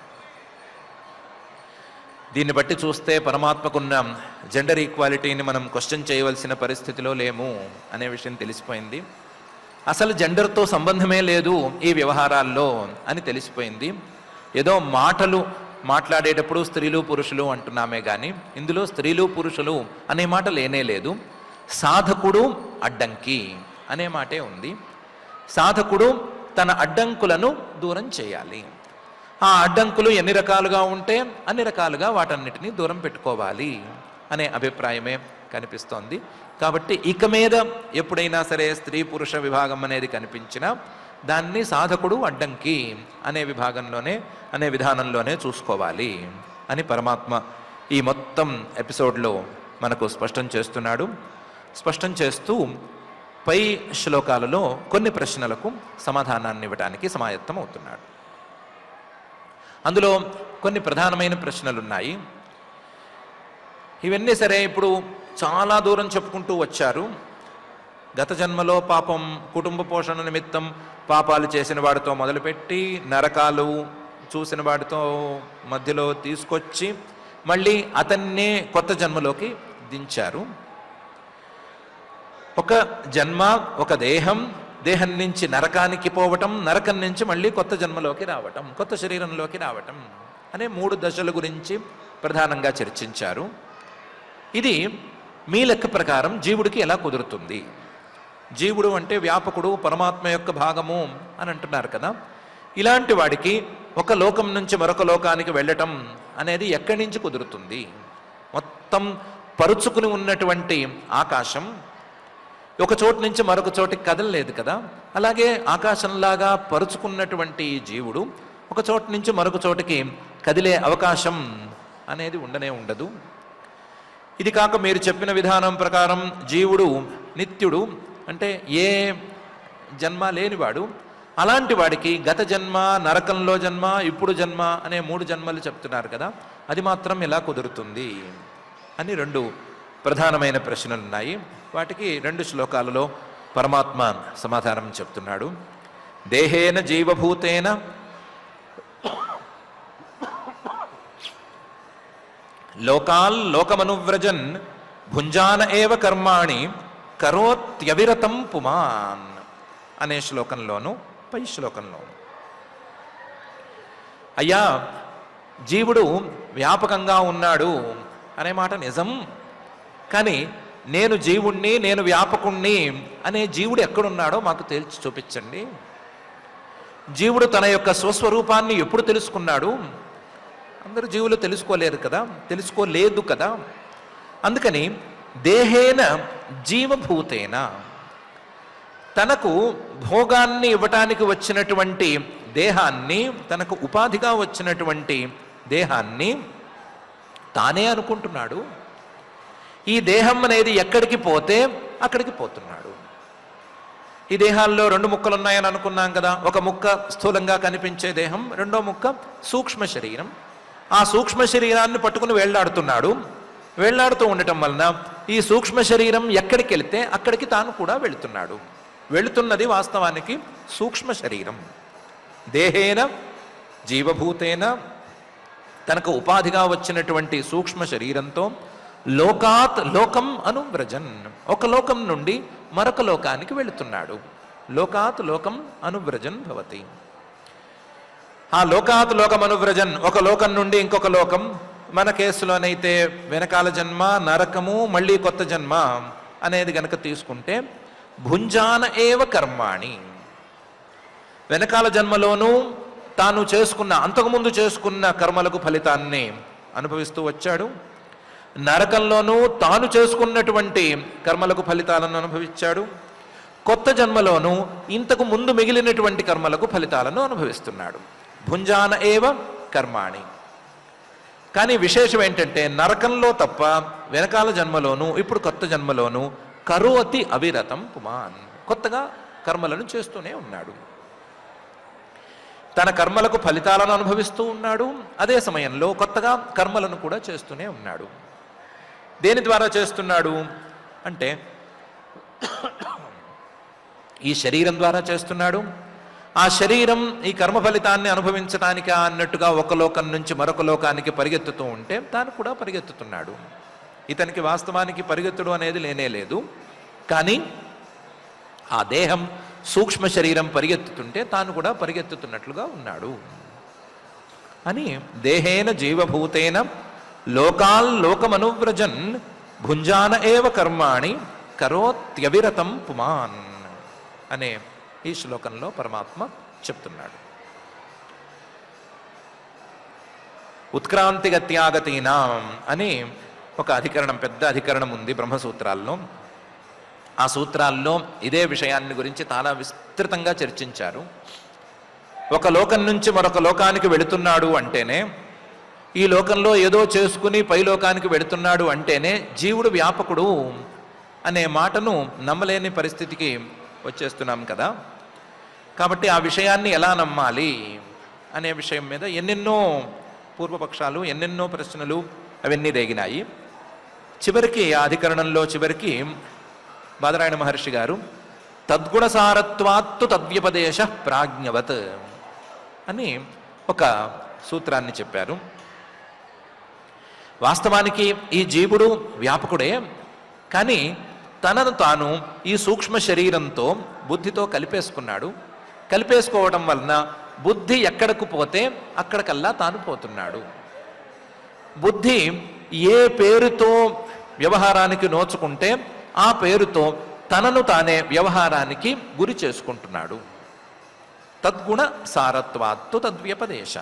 దీన్ని బట్టి చూస్తే పరమాత్మకున్న జెండర్ ఈక్వాలిటీని మనం క్వశ్చన్ చేయవలసిన పరిస్థితిలో లేము అనే విషయం తెలిసిపోయింది. అసలు జెండర్తో సంబంధమే లేదు ఈ వ్యవహారాల్లో అని తెలిసిపోయింది. ఏదో మాటలు మాట్లాడేటప్పుడు స్త్రీలు పురుషులు అంటున్నామే కానీ ఇందులో స్త్రీలు పురుషులు అనే మాట లేనే లేదు. సాధకుడు అడ్డంకి అనే మాటే ఉంది. సాధకుడు తన అడ్డంకులను దూరం చేయాలి. ఆ అడ్డంకులు ఎన్ని రకాలుగా ఉంటే అన్ని రకాలుగా వాటన్నిటినీ దూరం పెట్టుకోవాలి అనే అభిప్రాయమే కనిపిస్తోంది. కాబట్టి ఇక మీద ఎప్పుడైనా సరే స్త్రీ పురుష విభాగం అనేది కనిపించినా దాన్ని సాధకుడు అడ్డంకి అనే విభాగంలోనే అనే విధానంలోనే చూసుకోవాలి అని పరమాత్మ ఈ మొత్తం ఎపిసోడ్లో మనకు స్పష్టం చేస్తున్నాడు. స్పష్టం చేస్తూ పై శ్లోకాలలో కొన్ని ప్రశ్నలకు సమాధానాన్ని ఇవ్వడానికి సమాయత్తం అవుతున్నాడు. అందులో కొన్ని ప్రధానమైన ప్రశ్నలు ఉన్నాయి. ఇవన్నీ సరే ఇప్పుడు చాలా దూరం చెప్పుకుంటూ వచ్చారు. గత జన్మలో పాపం కుటుంబ పోషణ నిమిత్తం పాపాలు చేసిన వాడితో మొదలుపెట్టి నరకాలు చూసిన వాడితో మధ్యలో తీసుకొచ్చి మళ్ళీ అతన్నే కొత్త జన్మలోకి దించారు. ఒక జన్మ, ఒక దేహం, దేహం నుంచి నరకానికి పోవటం, నరకం నుంచి మళ్ళీ కొత్త జన్మలోకి రావటం, కొత్త శరీరంలోకి రావటం అనే మూడు దశల గురించి ప్రధానంగా చర్చించారు. ఇది మీ లెక్క ప్రకారం జీవుడికి ఎలా కుదురుతుంది? జీవుడు అంటే వ్యాపకుడు, పరమాత్మ యొక్క భాగము అని అంటున్నారు కదా. ఇలాంటి వాడికి ఒక లోకం నుంచి మరొక లోకానికి వెళ్ళటం అనేది ఎక్కడి నుంచి కుదురుతుంది? మొత్తం పరుచుకుని ఉన్నటువంటి ఆకాశం ఒక చోటు నుంచి మరొక చోటికి కదలలేదు కదా. అలాగే ఆకాశంలాగా పరుచుకున్నటువంటి జీవుడు ఒక చోటు నుంచి మరొక చోటికి కదిలే అవకాశం అనేది ఉండనే ఉండదు. ఇది కాక మీరు చెప్పిన విధానం ప్రకారం జీవుడు నిత్యుడు అంటే ఏ జన్మ లేనివాడు. అలాంటి వాడికి గత జన్మ, నరకంలో జన్మ, ఇప్పుడు జన్మ అనే మూడు జన్మలు చెప్తున్నారు కదా, అది మాత్రం ఎలా కుదురుతుంది అని రెండు ప్రధానమైన ప్రశ్నలు ఉన్నాయి. వాటికి రెండు శ్లోకాలలో పరమాత్మ సమాధానం చెప్తున్నాడు. దేహేన జీవభూతేన లోకాల్ లోకమనువ్రజన్ భుంజాన ఏవ కర్మాణి కరోత్యవిరతం పుమాన్ అనే శ్లోకంలోను పై శ్లోకంలోను. అయ్యా, జీవుడు వ్యాపకంగా ఉన్నాడు అనే మాట నిజం. కానీ నేను జీవుణ్ణి, నేను వ్యాపకుణ్ణి అనే జీవుడు ఎక్కడున్నాడో మాకు తేల్చి చూపించండి. జీవుడు తన యొక్క స్వస్వరూపాన్ని ఎప్పుడు తెలుసుకున్నాడు? అందరూ జీవులు తెలుసుకోలేరు కదా, తెలుసుకోలేదు కదా. అందుకని దేహేన జీవభూతేన, తనకు భోగాన్ని ఇవ్వటానికి వచ్చినటువంటి దేహాన్ని, తనకు ఉపాధిగా వచ్చినటువంటి దేహాన్ని తానే అనుకుంటున్నాడు. ఈ దేహం అనేది ఎక్కడికి పోతే అక్కడికి పోతున్నాడు. ఈ దేహాల్లో రెండు ముక్కలు ఉన్నాయని అనుకున్నాం కదా. ఒక ముక్క స్థూలంగా కనిపించే దేహం, రెండో ముక్క సూక్ష్మ శరీరం. ఆ సూక్ష్మ శరీరాన్ని పట్టుకుని వేళ్లాడుతున్నాడు. వేళ్లాడుతూ ఉండటం వలన ఈ సూక్ష్మ శరీరం ఎక్కడికి వెళితే అక్కడికి తాను కూడా వెళుతున్నాడు. వెళుతున్నది వాస్తవానికి సూక్ష్మ శరీరం. దేహేన జీవభూతేన, తనకు ఉపాధిగా వచ్చినటువంటి సూక్ష్మ శరీరంతో లోకాత్ లోకం అనువ్రజన్, ఒక లోకం నుండి మరొక లోకానికి వెళుతున్నాడు. లోకాత్ లోకం అనువ్రజన్ భవతి. ఆ లోకాత్ లోకం అనువ్రజన్, ఒక లోకం నుండి ఇంకొక లోకం. మన కేసులోనైతే వెనకాల జన్మ, నరకము, మళ్ళీ కొత్త జన్మ అనేది గనక తీసుకుంటే భుంజాన ఏవ కర్మాణి, వెనకాల జన్మలోనూ తాను చేసుకున్న, అంతకుముందు చేసుకున్న కర్మలకు ఫలితాన్ని అనుభవిస్తూ వచ్చాడు. నరకంలోనూ తాను చేసుకున్నటువంటి కర్మలకు ఫలితాలను అనుభవించాడు. కొత్త జన్మలోనూ ఇంతకు ముందు మిగిలినటువంటి కర్మలకు ఫలితాలను అనుభవిస్తున్నాడు. భుంజాన ఏవ కర్మాణి. కానీ విశేషం ఏంటంటే నరకంలో తప్ప వెనకాల జన్మలోనూ ఇప్పుడు కొత్త జన్మలోనూ కరోతి అవిరతం పుమాన్, కొత్తగా కర్మలను చేస్తూనే ఉన్నాడు. తన కర్మలకు ఫలితాలను అనుభవిస్తూ ఉన్నాడు. అదే సమయంలో కొత్తగా కర్మలను కూడా చేస్తూనే ఉన్నాడు. దేని ద్వారా చేస్తున్నాడు అంటే ఈ శరీరం ద్వారా చేస్తున్నాడు. ఆ శరీరం ఈ కర్మ ఫలితాన్ని అనుభవించటానికి అన్నట్టుగా ఒక లోకం నుంచి మరొక లోకానికి పరిగెత్తుతూ ఉంటే తాను కూడా పరిగెత్తుతున్నాడు. ఇతనికి వాస్తవానికి పరిగెత్తుడు అనేది లేనే లేదు. కానీ ఆ దేహం సూక్ష్మ శరీరం పరిగెత్తుతుంటే తాను కూడా పరిగెత్తుతున్నట్లుగా ఉన్నాడు అని. దేహేన జీవభూతేన లోకాల్ లోకమనువ్రజన్ భుంజాన ఏవ కర్మాణి కరోత్యవిరతం పుమాన్ అనే ఈ శ్లోకంలో పరమాత్మ చెప్తున్నాడు. ఉత్క్రాంతిగత్యాగతీనాం అని ఒక అధికరణం, పెద్ద అధికరణం ఉంది బ్రహ్మసూత్రాల్లో. ఆ సూత్రాల్లో ఇదే విషయాన్ని గురించి చాలా విస్తృతంగా చర్చించారు. ఒక లోకం నుంచి మరొక లోకానికి వెళుతున్నాడు అంటేనే, ఈ లోకంలో ఏదో చేసుకుని పై లోకానికి వెళుతున్నాడు అంటేనే జీవుడు వ్యాపకుడు అనే మాటను నమ్మలేని పరిస్థితికి వచ్చేస్తున్నాం కదా. కాబట్టి ఆ విషయాన్ని ఎలా నమ్మాలి అనే విషయం మీద ఎన్నెన్నో పూర్వపక్షాలు, ఎన్నెన్నో ప్రశ్నలు అవన్నీ రేగినాయి. చివరికి ఆ అధికరణంలో చివరికి బాదరాయణ మహర్షి గారు తద్గుణసారత్వాత్తు తద్వ్యపదేశ ప్రాజ్ఞవత్ అని ఒక సూత్రాన్ని చెప్పారు. వాస్తవానికి ఈ జీవుడు వ్యాపకుడే, కానీ తనను తాను ఈ సూక్ష్మ శరీరంతో బుద్ధితో కలిపేసుకున్నాడు. కలిపేసుకోవడం వలన బుద్ధి ఎక్కడకు పోతే అక్కడికల్లా తాను పోతున్నాడు. బుద్ధి ఏ పేరుతో వ్యవహారానికి నోచుకుంటే ఆ పేరుతో తనను తానే వ్యవహారానికి గురి చేసుకుంటున్నాడు. తద్గుణ సారత్వాత్తు తద్వ్యపదేశ.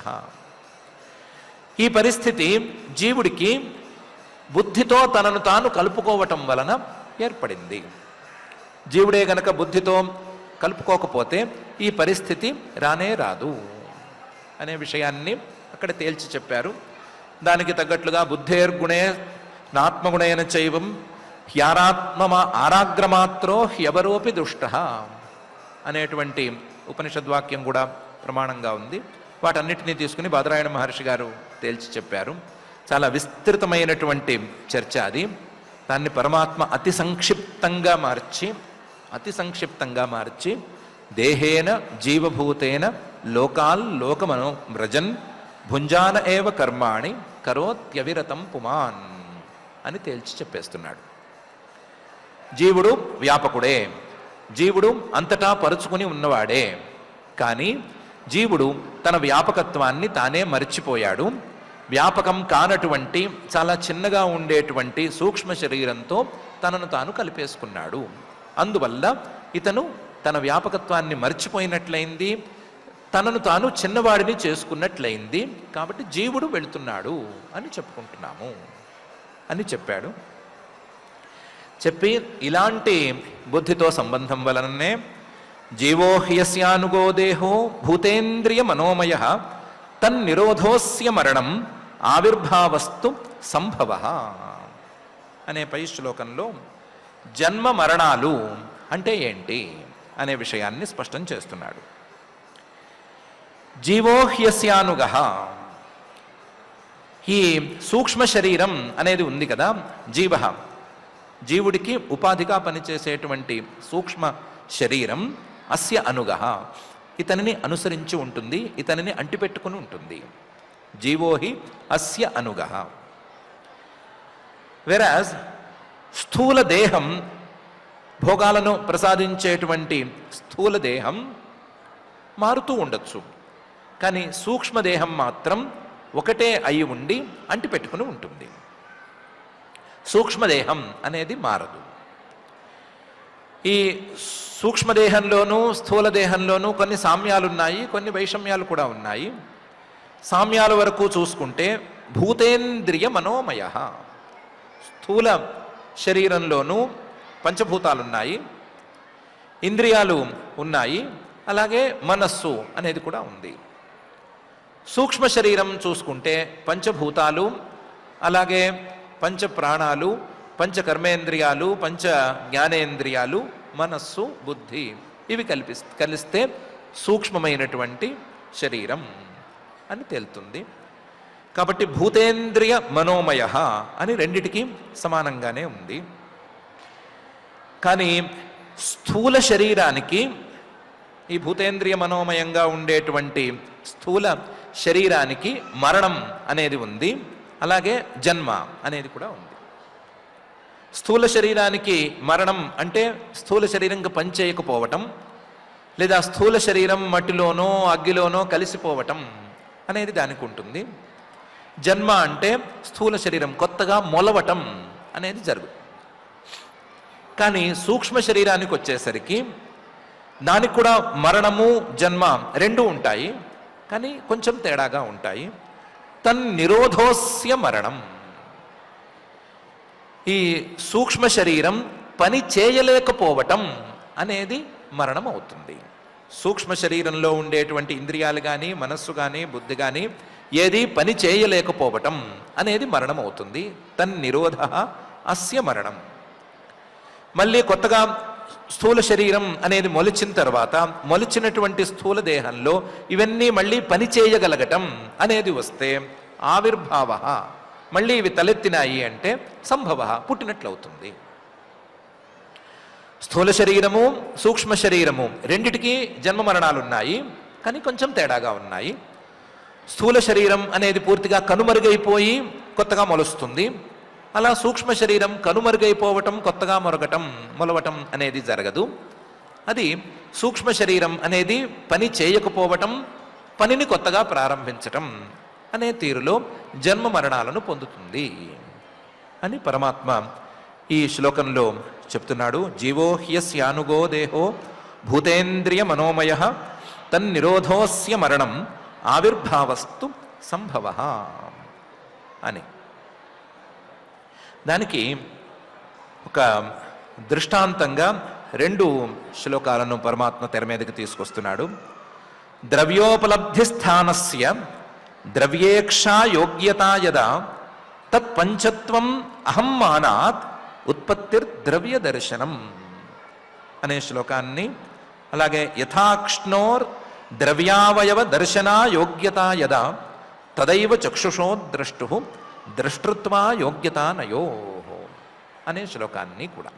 ఈ పరిస్థితి జీవుడికి బుద్ధితో తనను తాను కలుపుకోవటం వలన ఏర్పడింది. జీవుడే గనక బుద్ధితో కలుపుకోకపోతే ఈ పరిస్థితి రానే రాదు అనే విషయాన్ని అక్కడ తేల్చి చెప్పారు. దానికి తగ్గట్లుగా బుద్ధేర్గుణే నాత్మగుణేన చైవం హ్యారాత్మ ఆరాగ్రమాత్రో హ్యవరోపి దుష్ట అనేటువంటి ఉపనిషద్వాక్యం కూడా ప్రమాణంగా ఉంది. వాటన్నిటినీ తీసుకుని బాదరాయణ మహర్షి గారు తేల్చి చెప్పారు. చాలా విస్తృతమైనటువంటి చర్చ అది. దాన్ని పరమాత్మ అతి సంక్షిప్తంగా మార్చి అతి సంక్షిప్తంగా మార్చి దేహేన జీవభూతేన లోకాల్ లోకమనో వ్రజన్ భుంజాన ఏవ కర్మాణి కరోత్యవిరతం పుమాన్ అని తేల్చి చెప్పేస్తున్నాడు. జీవుడు వ్యాపకుడే, జీవుడు అంతటా పరుచుకుని ఉన్నవాడే. కానీ జీవుడు తన వ్యాపకత్వాన్ని తానే మర్చిపోయాడు. వ్యాపకం కానటువంటి చాలా చిన్నగా ఉండేటువంటి సూక్ష్మ శరీరంతో తనను తాను కలిపేసుకున్నాడు. అందువల్ల ఇతను తన వ్యాపకత్వాన్ని మర్చిపోయినట్లయింది, తనను తాను చిన్నవాడిని చేసుకున్నట్లయింది. కాబట్టి జీవుడు వెళుతున్నాడు అని చెప్పుకుంటున్నాము అని చెప్పాడు. చెప్పి ఇలాంటి బుద్ధితో సంబంధం వలననే జీవో హ్యస్యానుగో దేహో భూతేంద్రియ మనోమయ తన్నిరోధోస్య మరణం ఆవిర్భావస్తు సంభవ అనే పై శ్లోకంలో జన్మ మరణాలు అంటే ఏంటి అనే విషయాన్ని స్పష్టం చేస్తున్నాడు. జీవో హ్యస్యానుగ, ఈ సూక్ష్మ శరీరం అనేది ఉంది కదా, జీవ జీవుడికి ఉపాధిగా పనిచేసేటువంటి సూక్ష్మ శరీరం అస్య అనుగ ఇతనిని అనుసరించి ఉంటుంది, ఇతనిని అంటిపెట్టుకుని ఉంటుంది. జీవోహి అస్య అనుగ. వెరాజ్ స్థూల దేహం, భోగాలను ప్రసాదించేటువంటి స్థూల దేహం మారుతూ ఉండొచ్చు, కానీ సూక్ష్మదేహం మాత్రం ఒకటే అయి ఉండి అంటిపెట్టుకుని ఉంటుంది. సూక్ష్మదేహం అనేది మారదు. ఈ సూక్ష్మదేహంలోనూ స్థూల దేహంలోనూ కొన్ని సామ్యాలు ఉన్నాయి, కొన్ని వైషమ్యాలు కూడా ఉన్నాయి. సామ్యాల వరకు చూసుకుంటే భూతేంద్రియ మనోమయ, స్థూల శరీరంలోనూ పంచభూతాలున్నాయి, ఇంద్రియాలు ఉన్నాయి, అలాగే మనస్సు అనేది కూడా ఉంది. సూక్ష్మ శరీరం చూసుకుంటే పంచభూతాలు, అలాగే పంచ ప్రాణాలు, పంచ కర్మేంద్రియాలు, పంచ జ్ఞానేంద్రియాలు, మనస్సు, బుద్ధి ఇవి కలిపి కలిస్తే సూక్ష్మమైనటువంటి శరీరం అని తేలుతుంది. కాబట్టి భూతేంద్రియ మనోమయ అని రెండిటికి సమానంగానే ఉంది. కానీ స్థూల శరీరానికి, ఈ భూతేంద్రియ మనోమయంగా ఉండేటువంటి స్థూల శరీరానికి మరణం అనేది ఉంది, అలాగే జన్మ అనేది కూడా ఉంది. స్థూల శరీరానికి మరణం అంటే స్థూల శరీరంగా పనిచేయకపోవటం, లేదా స్థూల శరీరం మట్టిలోనో అగ్గిలోనో కలిసిపోవటం అనేది దానికి ఉంటుంది. జన్మ అంటే స్థూల శరీరం కొత్తగా మొలవటం అనేది జరుగుతుంది. కానీ సూక్ష్మ శరీరానికి వచ్చేసరికి దానికి కూడా మరణము జన్మ రెండు ఉంటాయి, కానీ కొంచెం తేడాగా ఉంటాయి. తన్ నిరోధోస్య మరణం, ఈ సూక్ష్మ శరీరం పని చేయలేకపోవటం అనేది మరణం అవుతుంది. సూక్ష్మ శరీరంలో ఉండేటువంటి ఇంద్రియాలు కానీ, మనస్సు కానీ, బుద్ధి కానీ ఏది పని చేయలేకపోవటం అనేది మరణం అవుతుంది. తన్ నిరోధ అస్య మరణం. మళ్ళీ కొత్తగా స్థూల శరీరం అనేది మొలిచిన తర్వాత మొలిచినటువంటి స్థూల దేహంలో ఇవన్నీ మళ్ళీ పని చేయగలగటం అనేది వస్తే ఆవిర్భావ, మళ్ళీ ఇవి తలెత్తినాయి అంటే సంభవ, పుట్టినట్లవుతుంది. స్థూల శరీరము సూక్ష్మ శరీరము రెండిటికి జన్మ మరణాలు ఉన్నాయి, కానీ కొంచెం తేడాగా ఉన్నాయి. స్థూల శరీరం అనేది పూర్తిగా కనుమరుగైపోయి కొత్తగా మొలుస్తుంది. అలా సూక్ష్మ శరీరం కనుమరుగైపోవటం, కొత్తగా మొరగటం, మొలవటం అనేది జరగదు. అది సూక్ష్మ శరీరం అనేది పని చేయకపోవటం, పనిని కొత్తగా ప్రారంభించటం అనే తీరులో జన్మ మరణాలను పొందుతుంది అని పరమాత్మ ఈ శ్లోకంలో చెప్తున్నాడు. జీవో హ్యస్యానుగో దేహో భూతేంద్రియ మనోమయ తన్నిరోధోస్య మరణం ఆవిర్భావస్తు సంభవ అని. దానికి ఒక దృష్టాంతంగా రెండు శ్లోకాలను పరమాత్మ తెర మీదకి తీసుకొస్తున్నాడు. ద్రవ్యోపలబ్ధి స్థానస్య ద్రవ్యేక్షా యోగ్యతా యదా తత్పంచత్వం అహమ్మానాత్ ఉత్పత్తిర్ద్రవ్య దర్శనం అనే శ్లోకాన్ని, అలాగే యథాక్ష్ణోర్ ద్రవ్యావయవ దర్శనా యోగ్యతా యదా తదైవ చక్షుషో ద్రష్టు ద్రష్టృత్వా యోగ్యతా నయో అనే శ్లోకాన్ని కూడా.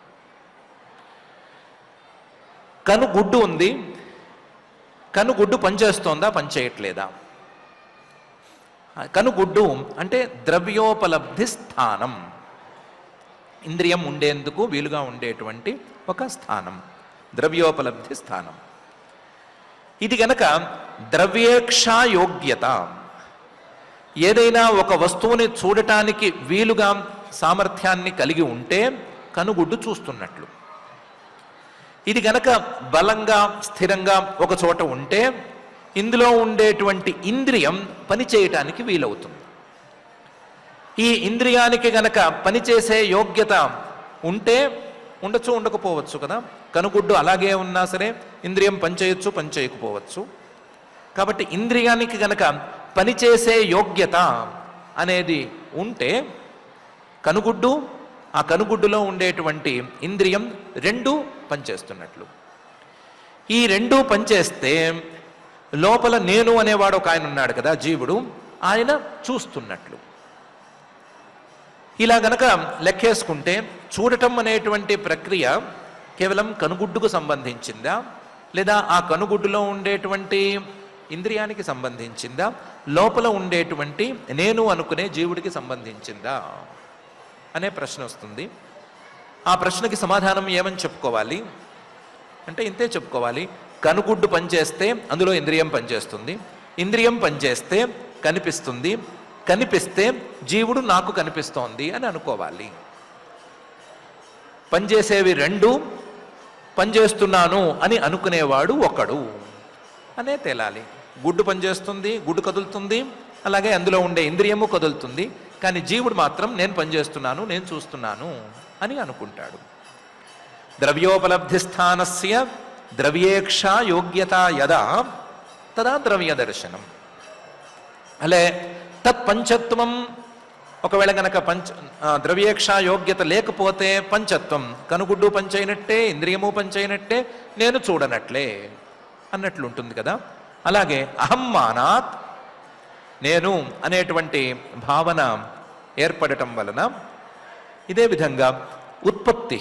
కనుగుడ్డు ఉంది, కనుగుడ్డు పనిచేస్తోందా పనిచేయట్లేదా? కనుగుడ్డు అంటే ద్రవ్యోపలబ్ధి స్థానం, ఇంద్రియం ఉండేందుకు వీలుగా ఉండేటువంటి ఒక స్థానం, ద్రవ్యోపలబ్ధి స్థానం. ఇది గనక ద్రవ్యేక్షా యోగ్యత, ఏదైనా ఒక వస్తువుని చూడటానికి వీలుగా సామర్థ్యాన్ని కలిగి ఉంటే కనుగుడ్డు చూస్తున్నట్లు. ఇది గనక బలంగా స్థిరంగా ఒక చోట ఉంటే ఇందులో ఉండేటువంటి ఇంద్రియం పనిచేయటానికి వీలవుతుంది. ఈ ఇంద్రియానికి గనక పనిచేసే యోగ్యత ఉంటే ఉండొచ్చు, ఉండకపోవచ్చు కదా. కనుగుడ్డు అలాగే ఉన్నా సరే ఇంద్రియం పనిచేయచ్చు, పనిచేయకపోవచ్చు. కాబట్టి ఇంద్రియానికి గనక పనిచేసే యోగ్యత అనేది ఉంటే కనుగుడ్డు, ఆ కనుగుడ్డులో ఉండేటువంటి ఇంద్రియం రెండు పనిచేస్తున్నట్లు. ఈ రెండు పనిచేస్తే లోపల నేను అనేవాడు ఒక ఆయన ఉన్నాడు కదా, జీవుడు, ఆయన చూస్తున్నట్లు. ఇలా గనక లెక్కేసుకుంటే చూడటం అనేటువంటి ప్రక్రియ కేవలం కనుగుడ్డుకు సంబంధించిందా, లేదా ఆ కనుగుడ్డులో ఉండేటువంటి ఇంద్రియానికి సంబంధించిందా, లోపల ఉండేటువంటి నేను అనుకునే జీవుడికి సంబంధించిందా అనే ప్రశ్న వస్తుంది. ఆ ప్రశ్నకి సమాధానం ఏమని చెప్పుకోవాలి అంటే ఇంతే చెప్పుకోవాలి. కనుగుడ్డు పనిచేస్తే అందులో ఇంద్రియం పనిచేస్తుంది, ఇంద్రియం పనిచేస్తే కనిపిస్తుంది, కనిపిస్తే జీవుడు నాకు కనిపిస్తోంది అని అనుకోవాలి. పనిచేసేవి రెండు, పనిచేస్తున్నాను అని అనుకునేవాడు ఒకడు అనే తేలాలి. గుడ్డు పనిచేస్తుంది, గుడ్డు కదులుతుంది, అలాగే అందులో ఉండే ఇంద్రియము కదులుతుంది, కానీ జీవుడు మాత్రం నేను పనిచేస్తున్నాను, నేను చూస్తున్నాను అని అనుకుంటాడు. ద్రవ్యోపలబ్ధి స్థానస్య ద్రవ్యేక్షా యోగ్యత యదా తదా ద్రవ్య దర్శనం. అలే తత్పంచత్వం, ఒకవేళ గనక పంచ ద్రవ్యేక్షా యోగ్యత లేకపోతే పంచత్వం, కనుగుడ్డు పంచైనట్టే, ఇంద్రియము పంచైనట్టే, నేను చూడనట్లే అన్నట్లు ఉంటుంది కదా. అలాగే అహమ్మానాత్, నేను అనేటువంటి భావన ఏర్పడటం వలన ఇదే విధంగా ఉత్పత్తి,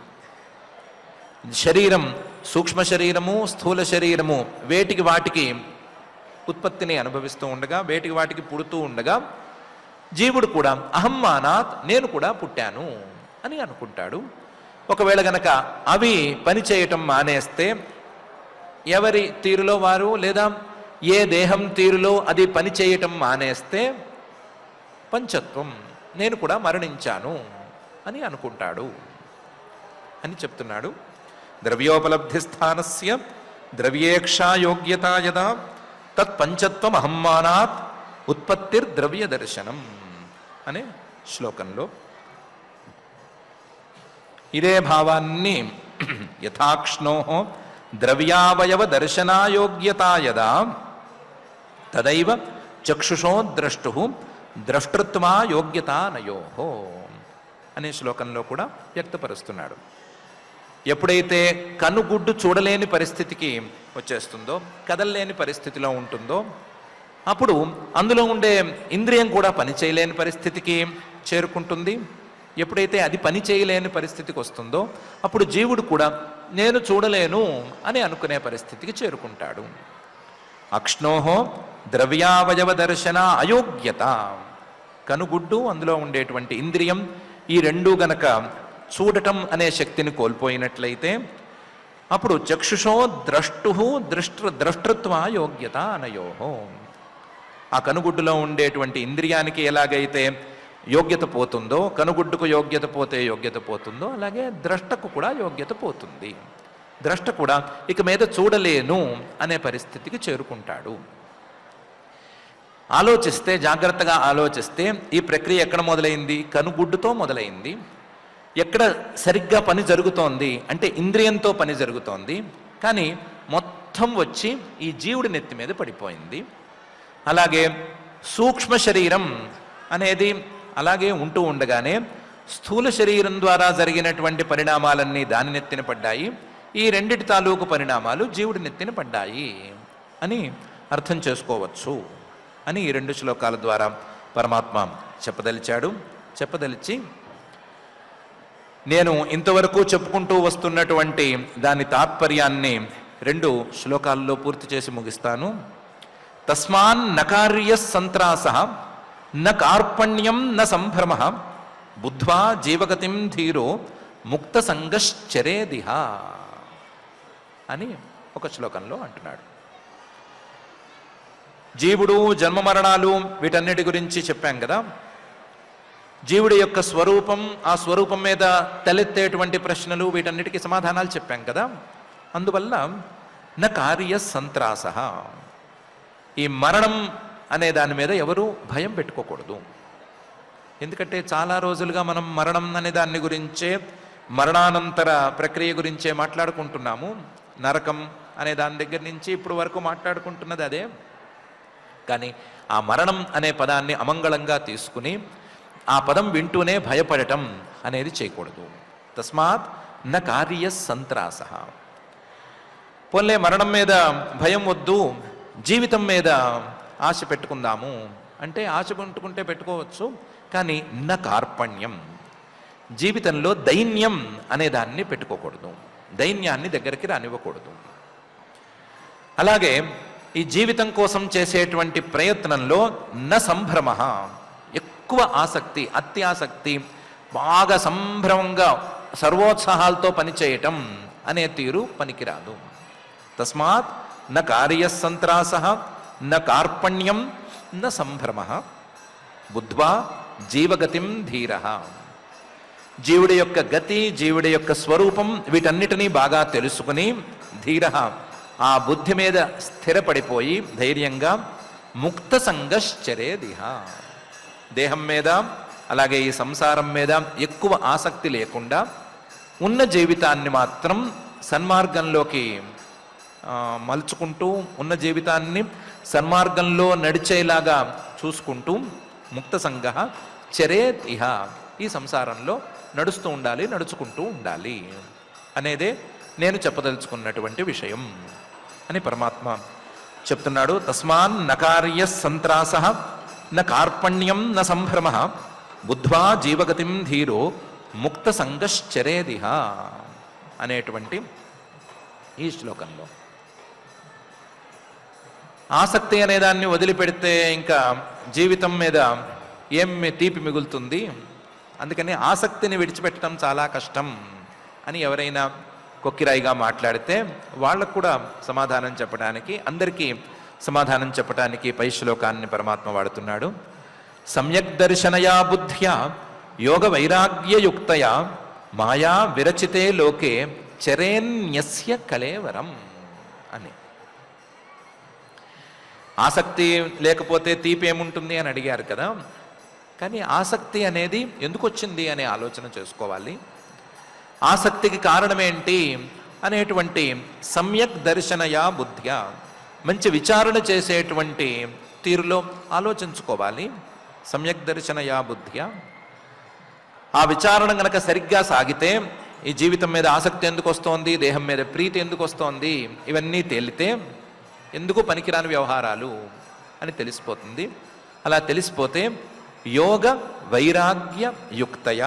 శరీరం, సూక్ష్మ శరీరము, స్థూల శరీరము వేటికి వాటికి ఉత్పత్తిని అనుభవిస్తూ ఉండగా, వేటికి వాటికి పుడుతూ ఉండగా జీవుడు కూడా అహమ్మానాత్, నేను కూడా పుట్టాను అని అనుకుంటాడు. ఒకవేళ గనక అవి పనిచేయటం మానేస్తే ఎవరి తీరులో వారు, లేదా ఏ దేహం తీరులో అది పనిచేయటం మానేస్తే పంచత్వం, నేను కూడా మరణించాను అని అనుకుంటాడు అని చెప్తున్నాడు. ద్రవ్యోపలబ్ధి స్థానస్య ద్రవ్యేక్షా యోగ్యత యదా తత్పంచత్వం అహమ్మానాత్ ఉత్పత్తిర్ ద్రవ్య దర్శనం అనే శ్లోకంలో ఇదే భావాన్ని యథాక్ష్ణో ద్రవ్యావయవ దర్శనాయోగ్యతా యదా తదైవ చక్షుషో ద్రష్టు ద్రష్టృత్వా యోగ్యతా నయోహో అనే శ్లోకంలో కూడా వ్యక్తపరుస్తున్నాడు. ఎప్పుడైతే కనుగుడ్డు చూడలేని పరిస్థితికి వచ్చేస్తుందో, కదలలేని పరిస్థితిలో ఉంటుందో, అప్పుడు అందులో ఉండే ఇంద్రియం కూడా పని చేయలేని పరిస్థితికి చేరుకుంటుంది. ఎప్పుడైతే అది పని చేయలేని పరిస్థితికి వస్తుందో అప్పుడు జీవుడు కూడా నేను చూడలేను అని అనుకునే పరిస్థితికి చేరుకుంటాడు. అక్ష్ణోహో ద్రవ్యావయవ దర్శన అయోగ్యత, కనుగుడ్డు, అందులో ఉండేటువంటి ఇంద్రియం, ఈ రెండు గనక చూడటం అనే శక్తిని కోల్పోయినట్లయితే అప్పుడు చక్షుషో ద్రష్టు దృష్ట ద్రష్టృత్వ యోగ్యత అనయోహో, ఆ కనుగుడ్డులో ఉండేటువంటి ఇంద్రియానికి ఎలాగైతే యోగ్యత పోతుందో, కనుగుడ్డుకు యోగ్యత పోతే యోగ్యత పోతుందో, అలాగే ద్రష్టకు కూడా యోగ్యత పోతుంది. ద్రష్ట కూడా ఇక మీద చూడలేను అనే పరిస్థితికి చేరుకుంటాడు. ఆలోచిస్తే, జాగ్రత్తగా ఆలోచిస్తే ఈ ప్రక్రియ ఎక్కడ మొదలైంది? కనుగుడ్డుతో మొదలైంది. ఎక్కడ సరిగ్గా పని జరుగుతోంది అంటే ఇంద్రియంతో పని జరుగుతోంది, కానీ మొత్తం వచ్చి ఈ జీవుడి నెత్తి మీద పడిపోయింది. అలాగే సూక్ష్మ శరీరం అనేది అలాగే ఉంటూ ఉండగానే స్థూల శరీరం ద్వారా జరిగినటువంటి పరిణామాలన్నీ దాని నెత్తిన పడ్డాయి, ఈ రెండిటి తాలూకు పరిణామాలు జీవుడి నెత్తిన పడ్డాయి అని అర్థం చేసుకోవచ్చు అని ఈ రెండు శ్లోకాల ద్వారా పరమాత్మ చెప్పదలిచాడు. చెప్పదలిచి నేను ఇంతవరకు చెప్పుకుంటూ వస్తున్నటువంటి దాని తాత్పర్యాన్ని రెండు శ్లోకాల్లో పూర్తి చేసి ముగిస్తాను. తస్మాన్ నకార్య సంత్రాస న కార్పణ్యం న సంభ్రమ బుద్ధ్వా జీవగతిం ధీరో ముక్త సంగశ్చరేదిహ అని ఒక శ్లోకంలో అంటున్నాడు. జీవుడు జన్మ మరణాలు వీటన్నిటి గురించి చెప్పాం కదా. జీవుడి యొక్క స్వరూపం, ఆ స్వరూపం మీద తలెత్తేటువంటి ప్రశ్నలు, వీటన్నిటికీ సమాధానాలు చెప్పాం కదా. అందువల్ల న కార్య సంత్రాస, ఈ మరణం అనే దాని మీద ఎవరు భయం పెట్టుకోకూడదు. ఎందుకంటే చాలా రోజులుగా మనం మరణం అనే దాని గురించే, మరణానంతర ప్రక్రియ గురించే మాట్లాడుకుంటున్నాము. నరకం అనే దాని దగ్గర నుంచి ఇప్పుడు వరకు మాట్లాడుకుంటున్నది అదే. కానీ ఆ మరణం అనే పదాన్ని అమంగళంగా తీసుకుని ఆ పదం వింటూనే భయపడటం అనేది చేయకూడదు. తస్మాత్ న కార్య సంత్రాస. పోన్లే మరణం మీద భయం వద్దు, జీవితం మీద ఆశ పెట్టుకుందాము అంటే ఆశ పెట్టుకుంటే పెట్టుకోవచ్చు, కానీ న కార్పణ్యం, జీవితంలో దైన్యం అనే దాన్ని పెట్టుకోకూడదు, దైన్యాన్ని దగ్గరికి రానివ్వకూడదు. అలాగే ఈ జీవితం కోసం చేసేటువంటి ప్రయత్నంలో న సంభ్రమ, ఎక్కువ ఆసక్తి, అత్యాసక్తి, బాగా సంభ్రమంగా సర్వోత్సాహాలతో పనిచేయటం అనే తీరు పనికిరాదు. తస్మాత్ న కార్య సంత్రాస న కార్పణ్యం న సంభ్రమ బుద్ధ్వా జీవగతిం ధీర. జీవుడి యొక్క గతి, జీవుడి యొక్క స్వరూపం వీటన్నిటినీ బాగా తెలుసుకుని ధీర, ఆ బుద్ధి మీద స్థిరపడిపోయి ధైర్యంగా ముక్త సంగశ్చరేదిహ, దేహం మీద అలాగే ఈ సంసారం మీద ఎక్కువ ఆసక్తి లేకుండా ఉన్న జీవితాన్ని మాత్రం సన్మార్గంలోకి మలుచుకుంటూ, ఉన్న జీవితాన్ని సన్మార్గంలో నడిచేలాగా చూసుకుంటూ ముక్త సంగ చరేత్ ఇహ, ఈ సంసారంలో నడుస్తూ ఉండాలి, నడుచుకుంటూ ఉండాలి అనేదే నేను చెప్పదలుచుకున్నటువంటి విషయం అని పరమాత్మ చెప్తున్నాడు. తస్మాన్ నకార్య సంత్రాస న కార్పణ్యం న సంభ్రమ బుద్ధ్వా జీవగతిం ధీరో ముక్త సంగశ్చరేదిహ అనేటువంటి ఈ శ్లోకంలో ఆసక్తి అనే దాన్ని వదిలిపెడితే ఇంకా జీవితం మీద ఏం తీపి మిగులుతుంది, అందుకని ఆసక్తిని విడిచిపెట్టడం చాలా కష్టం అని ఎవరైనా కొక్కిరాయిగా మాట్లాడితే వాళ్ళకు కూడా సమాధానం చెప్పడానికి, అందరికీ సమాధానం చెప్పడానికి పై శ్లోకాన్ని పరమాత్మ వాడుతున్నాడు. సమ్యక్ దర్శనయా బుద్ధ్యా యోగ వైరాగ్యయుక్తయా మాయా విరచితే లోకే చరేన్యస్య కలేవరం అని. ఆసక్తి లేకపోతే తీపి ఏముంటుంది అని అడిగారు కదా. కానీ ఆసక్తి అనేది ఎందుకు వచ్చింది అనే ఆలోచన చేసుకోవాలి. ఆసక్తికి కారణమేంటి అనేటువంటి సమ్యక్ దర్శనయా బుద్ధ్యా, మంచి విచారణ చేసేటువంటి తీరులో ఆలోచించుకోవాలి. సమ్యక్ దర్శనయా బుద్ధ్యా, ఆ విచారణ గనక సరిగ్గా సాగితే ఈ జీవితం మీద ఆసక్తి ఎందుకు వస్తోంది, దేహం మీద ప్రీతి ఎందుకు వస్తోంది, ఇవన్నీ తేలితే ఎందుకు పనికిరాని వ్యవహారాలు అని తెలిసిపోతుంది. అలా తెలిసిపోతే యోగ వైరాగ్య యుక్తయా,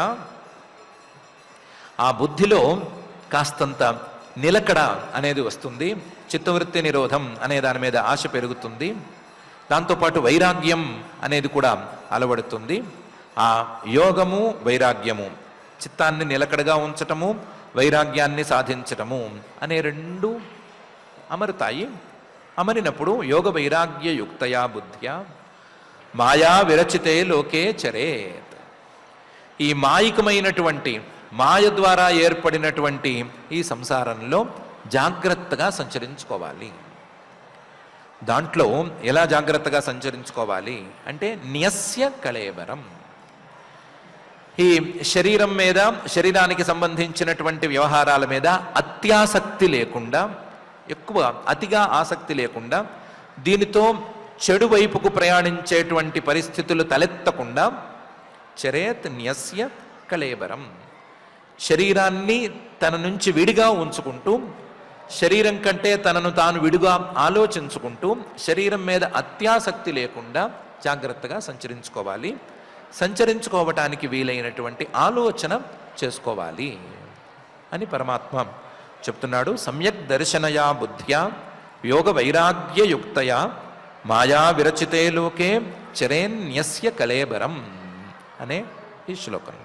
ఆ బుద్ధిలో కాస్తంత నిలకడ అనేది వస్తుంది, చిత్తవృత్తి నిరోధం అనే దాని మీద ఆశ పెరుగుతుంది, దాంతోపాటు వైరాగ్యం అనేది కూడా అలవడుతుంది. ఆ యోగము వైరాగ్యము, చిత్తాన్ని నిలకడగా ఉంచటము, వైరాగ్యాన్ని సాధించటము అనే రెండు అమరుతాయి. అమరినప్పుడు యోగ వైరాగ్య యుక్తయా బుద్ధ్యా మాయా విరచితే లోకే చరేత్, ఈ మాయికమైనటువంటి మాయ ద్వారా ఏర్పడినటువంటి ఈ సంసారంలో జాగ్రత్తగా సంచరించుకోవాలి. దాంట్లో ఎలా జాగ్రత్తగా సంచరించుకోవాలి అంటే న్యస్య కళేబరం, ఈ శరీరం మీద, శరీరానికి సంబంధించినటువంటి వ్యవహారాల మీద అత్యాసక్తి లేకుండా, ఎక్కువ అతిగా ఆసక్తి లేకుండా, దీనితో చెడు వైపుకు ప్రయాణించేటువంటి పరిస్థితులు తలెత్తకుండా చరేత్ న్యస్య కళేబరం, శరీరాన్ని తన నుంచి విడిగా ఉంచుకుంటూ, శరీరం కంటే తనను తాను విడిగా ఆలోచించుకుంటూ, శరీరం మీద అత్యాసక్తి లేకుండా జాగ్రత్తగా సంచరించుకోవాలి. సంచరించుకోవటానికి వీలైనటువంటి ఆలోచన చేసుకోవాలి అని పరమాత్మ చెప్తున్నాడు. సమ్యక్ దర్శనయా బుద్ధ్యా యోగ వైరాగ్యయుక్తయా మాయా విరచితే లోకే చరేన్యస్య కళేబరం అనే ఈ శ్లోకంలో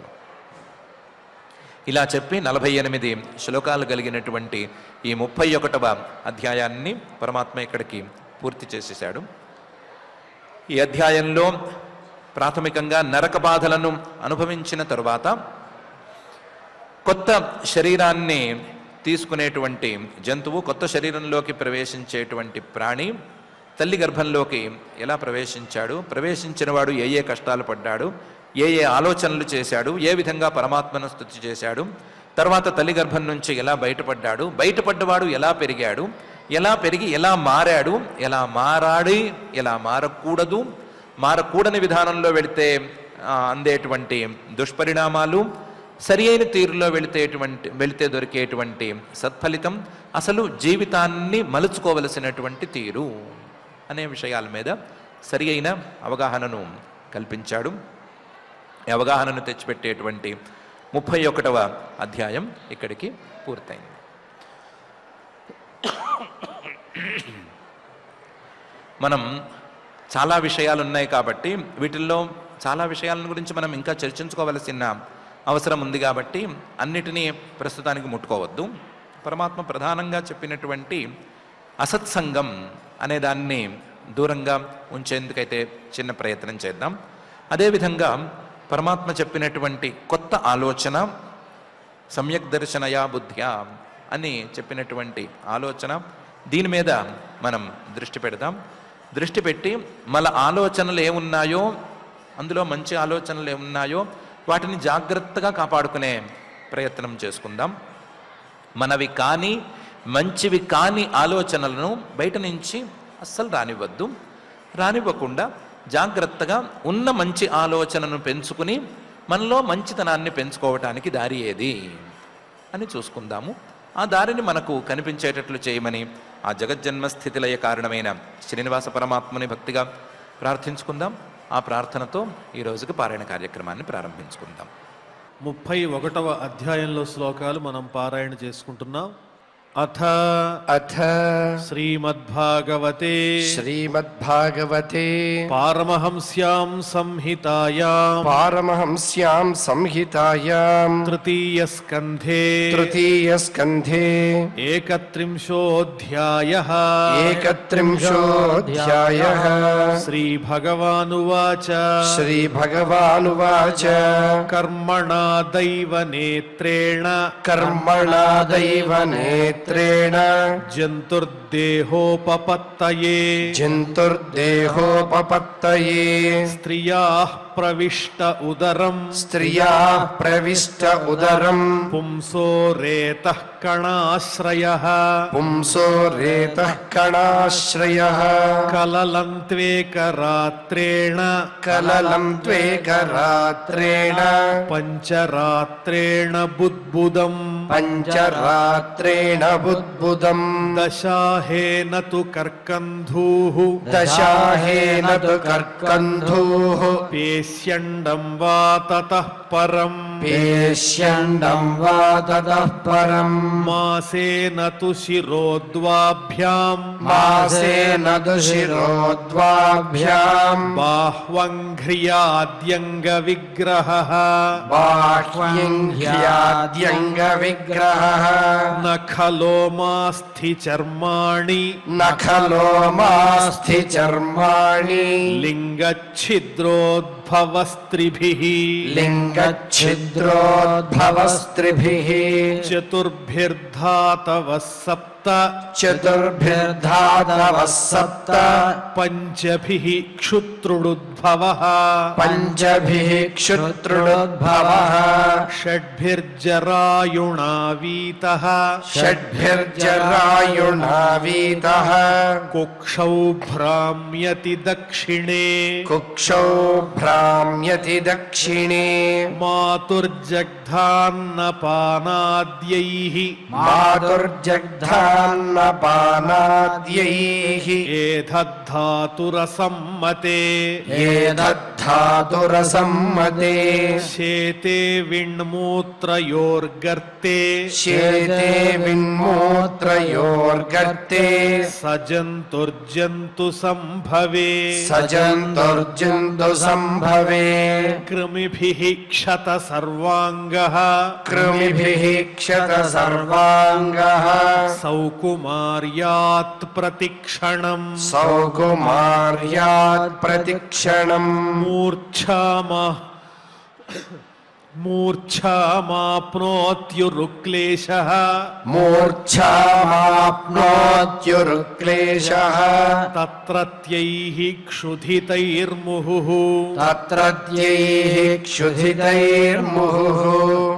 ఇలా చెప్పి నలభై ఎనిమిది శ్లోకాలు కలిగినటువంటి ఈ ముప్పై ఒకటవ అధ్యాయాన్ని పరమాత్మ ఇక్కడికి పూర్తి చేసేశాడు. ఈ అధ్యాయంలో ప్రాథమికంగా నరక బాధలను అనుభవించిన తరువాత కొత్త శరీరాన్ని తీసుకునేటువంటి జంతువు, కొత్త శరీరంలోకి ప్రవేశించేటువంటి ప్రాణి తల్లి గర్భంలోకి ఎలా ప్రవేశించాడు, ప్రవేశించిన వాడు ఏ ఏ కష్టాలు పడ్డాడు, ఏ ఏ ఆలోచనలు చేశాడు, ఏ విధంగా పరమాత్మను స్తుతి చేశాడు, తర్వాత తల్లి గర్భం నుంచి ఎలా బయటపడ్డాడు, బయటపడ్డవాడు ఎలా పెరిగాడు, ఎలా పెరిగి ఎలా మారాడు, ఎలా మారాడి ఎలా మారకూడదు, మారకూడని విధానంలో వెళితే అందేటువంటి దుష్పరిణామాలు, సరి అయిన తీరులో వెళితేటువంటి వెళితే దొరికేటువంటి సత్ఫలితం, అసలు జీవితాన్ని మలుచుకోవలసినటువంటి తీరు అనే విషయాల మీద సరి అయిన అవగాహనను కల్పించాడు. ఈ అవగాహనను తెచ్చిపెట్టేటువంటి ముప్పై ఒకటవ అధ్యాయం ఇక్కడికి పూర్తయింది. మనం చాలా విషయాలు ఉన్నాయి కాబట్టి వీటిల్లో చాలా విషయాల గురించి మనం ఇంకా చర్చించుకోవలసిన అవసరం ఉంది కాబట్టి అన్నిటినీ ప్రస్తుతానికి ముట్టుకోవద్దు. పరమాత్మ ప్రధానంగా చెప్పినటువంటి అసత్సంగం అనే దాన్ని దూరంగా ఉంచేందుకైతే చిన్న ప్రయత్నం చేద్దాం. అదేవిధంగా పరమాత్మ చెప్పినటువంటి కొత్త ఆలోచన సమ్యక్ దర్శనయా బుద్ధ్యా అని చెప్పినటువంటి ఆలోచన, దీని మీద మనం దృష్టి పెడదాం. దృష్టి పెట్టి మన ఆలోచనలు ఏమున్నాయో, అందులో మంచి ఆలోచనలు ఏమున్నాయో వాటిని జాగ్రత్తగా కాపాడుకునే ప్రయత్నం చేసుకుందాం. మనవి కానీ మంచివి కాని ఆలోచనలను బయట నుంచి అస్సలు రానివ్వద్దు. రానివ్వకుండా జాగ్రత్తగా ఉన్న మంచి ఆలోచనను పెంచుకుని మనలో మంచితనాన్ని పెంచుకోవటానికి దారి ఏది అని చూసుకుందాము. ఆ దారిని మనకు కనిపించేటట్లు చేయమని ఆ జగజ్జన్మస్థితిలయ కారణమైన శ్రీనివాస పరమాత్మని భక్తిగా ప్రార్థించుకుందాం. ఆ ప్రార్థనతో ఈ రోజుకి పారాయణ కార్యక్రమాన్ని ప్రారంభించుకుందాం.
ముప్పై ఒకటవ అధ్యాయంలో శ్లోకాలు మనం పారాయణ చేసుకుంటున్నాం. అథ
అథ
శ్రీమద్భాగవతే
శ్రీమద్భాగవతే
పారమహంస్యాం సంహితాయాం
పారమహంస్యాం సంహితాయాం
తృతీయ స్కంధే
తృతీయ స్కంధే
ఏకత్రింశోऽధ్యాయః
ఏకత్రింశోऽధ్యాయః
శ్రీభగవానువాచ
శ్రీభగవానువాచ
కర్మణా దైవ నేత్రేణ
కర్మణా దైవ నేత్రేణ
జంతుర్దేహోపపత్తయే
జంతుర్దేహోపపత్తయే
స్త్రియాః ప్రవిష్ట ఉదరం
స్త్రియాః ప్రవిష్ట ఉదరం
పుంసో రేతః కణాశ్రయః
పుంసో రేతః కణాశ్రయః
కలలం త్వేకరాత్రేణ
కలలం త్వేకరాత్రేణ
పంచరాత్రేణ బుద్బుదం
పంచరాత్రేణ బుద్బుదం
దశాహేన తు కర్కంధూః
దశాహేన తు కర్కంధూః
పేష్యండం వా తతః పరం
పేష్యండం వా తతః పరం
మాసేన తు శిరోద్వాభ్యాం
మాసేన తు శిరోద్వాభ్యాం
బాహ్వంఘ్రియాద్యంగ విగ్రహః
బాహ్యంఘ్రియాద్యంగ విగ్రహః
నఖలోమాస్థి చర్మాణి
నఖలోమాస్థి చర్మాణి
లింగఛిద్రోద్భవస్త్రిభిః
లింగఛిద్రోద్భవస్త్రిభిః
చతుర్భిర్ధాతవः సప్త
చతుర్భిర్ధాతవః సప్త
పంచభిః క్షుత్రుడుద్భవః
పంచభిః క్షుత్రుడుద్భవః
షడ్భిర్జరాయుణావీతః
షడ్భిర్జరాయుణావీతః
కుక్షౌ భ్రామ్యతి దక్షిణే
కుక్షౌ భ్రామ్యతి దక్షిణే
మాతుర్జగ్ధాన్నపానాద్యైః
మాతుర్జగ్ధాన్నపానాద్యైః
ఏధద్ధాతురసమ్మతే
ఏతద్ధాతురసమ్మతే
శేతే విణ్మూత్రయోర్గర్తే
శేతే విన్మూత్రయోర్గర్తే
సజంతుర్జంతు సంభవే
సజంతుర్జంతు సంభవే
కృమిభిః క్షత సర్వాంగః
కృమిభిః క్షత సర్వాంగః
సౌకుమార్యాత్ ప్రతిక్షణం
సౌకుమార్యాత్ ప్రతిక్షణం
మూర్ఛామా మూర్ఛామాప్నోత్యురుక్లేశః
మూర్ఛామాప్నోత్యురుక్లేశः
తత్రత్యైః క్షుధితైర్ముహుః
తత్రత్యైః క్షుధితైర్ముహుః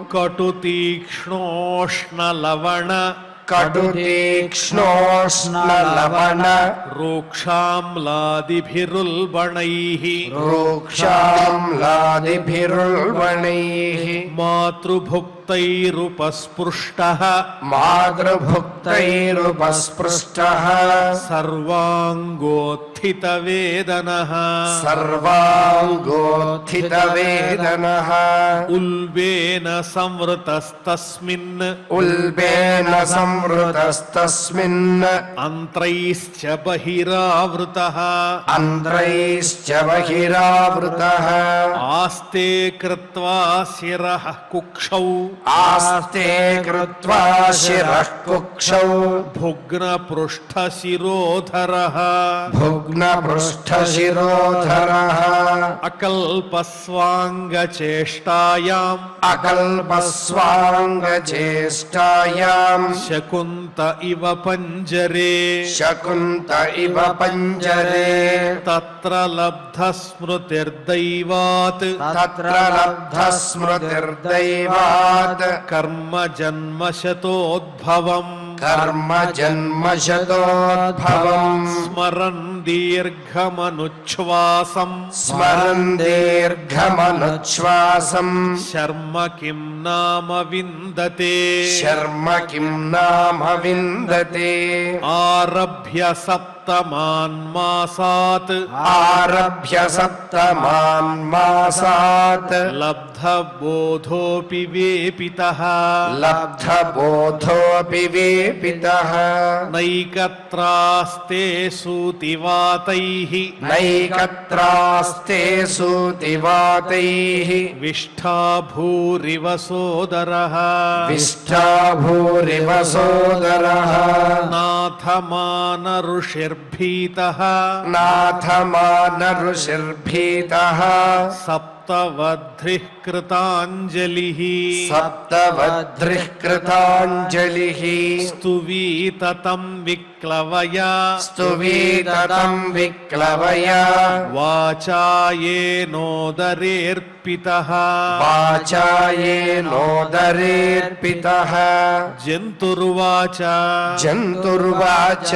కటుతీక్ష్ణోష్ణలవణ
కటుతీక్ష్ణోష్ణలవణ
రూక్షామ్లాదిభిరుల్బణైః
రూక్షామ్లాదిభిరుల్బణైః
మాతృభుక్తైరుపస్పృష్టః
మాతృభుక్తైరుపస్పృష్టः
సర్వాంగోత్థితవేదనః
సర్వాంగోత్థితవేదనः
ఉల్బేన సంవృతస్తస్మిన్
ఉల్బేన సంవృతస్తస్మిన్
అంత్రైశ్చ బహిరావృతః
అంధ్రైశ్చ బహిరావృతः
ఆస్తే కృత్వా శిరః కుక్షౌ
ఆస్తే కృత్వా శిరః కుక్షౌ
భుగ్నపృష్ఠశిరోధరః
భుగ్నపృష్ఠశిరోధరः
అకల్పస్వాంగచేష్టాయాం
అకల్పస్వాంగచేష్టాయాం
శకుంత ఇవ పంజరే
శకుంత ఇవ పంజరే
తత్ర లబ్ధ స్మృతిర్దైవాత్
తత్ర లబ్ధ స్మృతిర్దైవాత్
కర్మ జన్మశతోద్భవం
కర్మ జన్మశతోద్భవం
స్మరన్ దీర్ఘమనుచ్ఛ్వాసం
స్మరన్ దీర్ఘమనుచ్ఛ్వాసం
శర్మ కిం నామ విందతే
శర్మ కిం నామ విందతే
ఆరభ్య సప్తమాన్ మాసాత్
ఆరభ్య సప్తమాన్ మాసాత్
లబ్ధ బోధోపి వేపితః
లబ్ధ బోధోపి వేపితః
నైకత్రాస్తే సూతివాతైః
నైకత్రాస్తే సూతివాతైః
విష్ఠా భూరివ సోదరః
విష్ఠా భూరివ సోదరः
నాథమాన ఋషిర్భీతః
నాథమాన ఋషిర్భీతः
సప్తవద్ధ్రిః కృతాంజలిః
సప్తవద్ధ్రిః కృతాంజలిః
స్తువీతతం విక్లవయా
స్తువీతతం విక్లవయా
వాచాయేనోదరేర్పితః
వాచాయేనోదరేర్పితः
జంతుర్వాచ
జంతుర్వాచ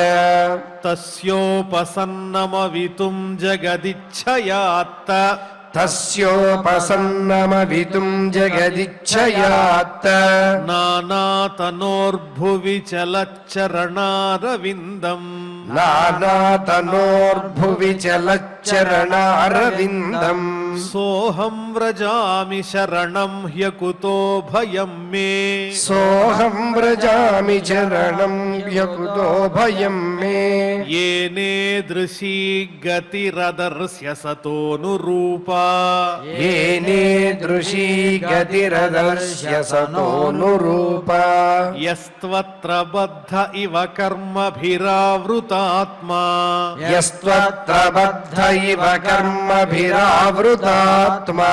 తస్యోపసన్నమవితుం జగదిచ్ఛయాత్త
తస్యోపసన్నమవితుం జగదిచ్ఛయాత్
నానాతనోర్భువి చలచ్చరణారవిందం
నానాతనోర్భువి చలచ్చరణారవిందం
సోహం వ్రజామి శరణం హ్యకుతో భయం మే
సోహం వ్రజామి చరణం యకుతో భయం మే
ఏనేదృశీ గతిరదర్శ్య సతోనురూపా
ఏనే దృశీ గతిరదర్శ్య సతోనురూపా
యస్త్వత్ర బద్ధ ఇవ కర్మభిరావృతాత్మా
యస్త్వత్ర బద్ధ ఇవ కర్మభిరావృతాత్మా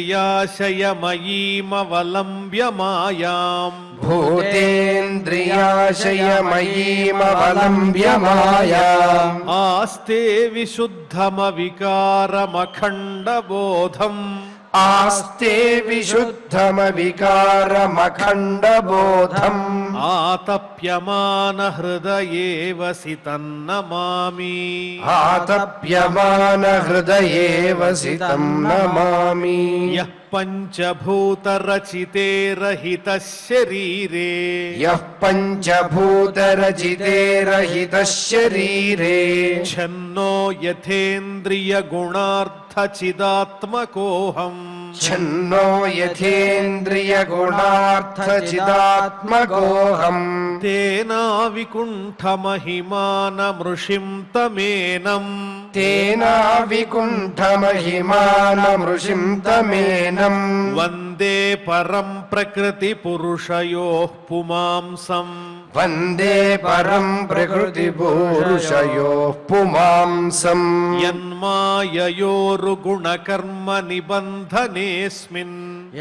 భూతేంద్రియాశయమయీమవలంబ్య మాయాం
భూతేంద్రియాశయమయీమవలంబ్య జలాశయమయీమవలంబ్య మాయాం
ఆస్తే విశుద్ధమవికారమఖండబోధం
ఆస్తే విశుద్ధమవికారమఖండబోధం
ఆతప్యమాన హృదయే వసితన్నమామి
ఆతప్యమాన హృదయే వసితం నమామి
యః పంచభూతరచితే రహితః శరీరే
యః పంచభూతరచితే రహితః శరీరే
ఛన్నో యథేంద్రియగుణార్థచిదాత్మకోహం
ఛన్నో యథేంద్రియగుణార్థచిదాత్మకోహం
తేనావికుంఠమహిమానమృషిం తమేనం
తేనావికుంఠమహిమానమృషిం తమేనం
వందే పరం ప్రకృతి పురుషయోః పుమాంసం
వందే పరం ప్రకృతి పురుషయోః పుమాంసం
యన్మాయయోరుగుణకర్మ నిబంధనేస్మిన్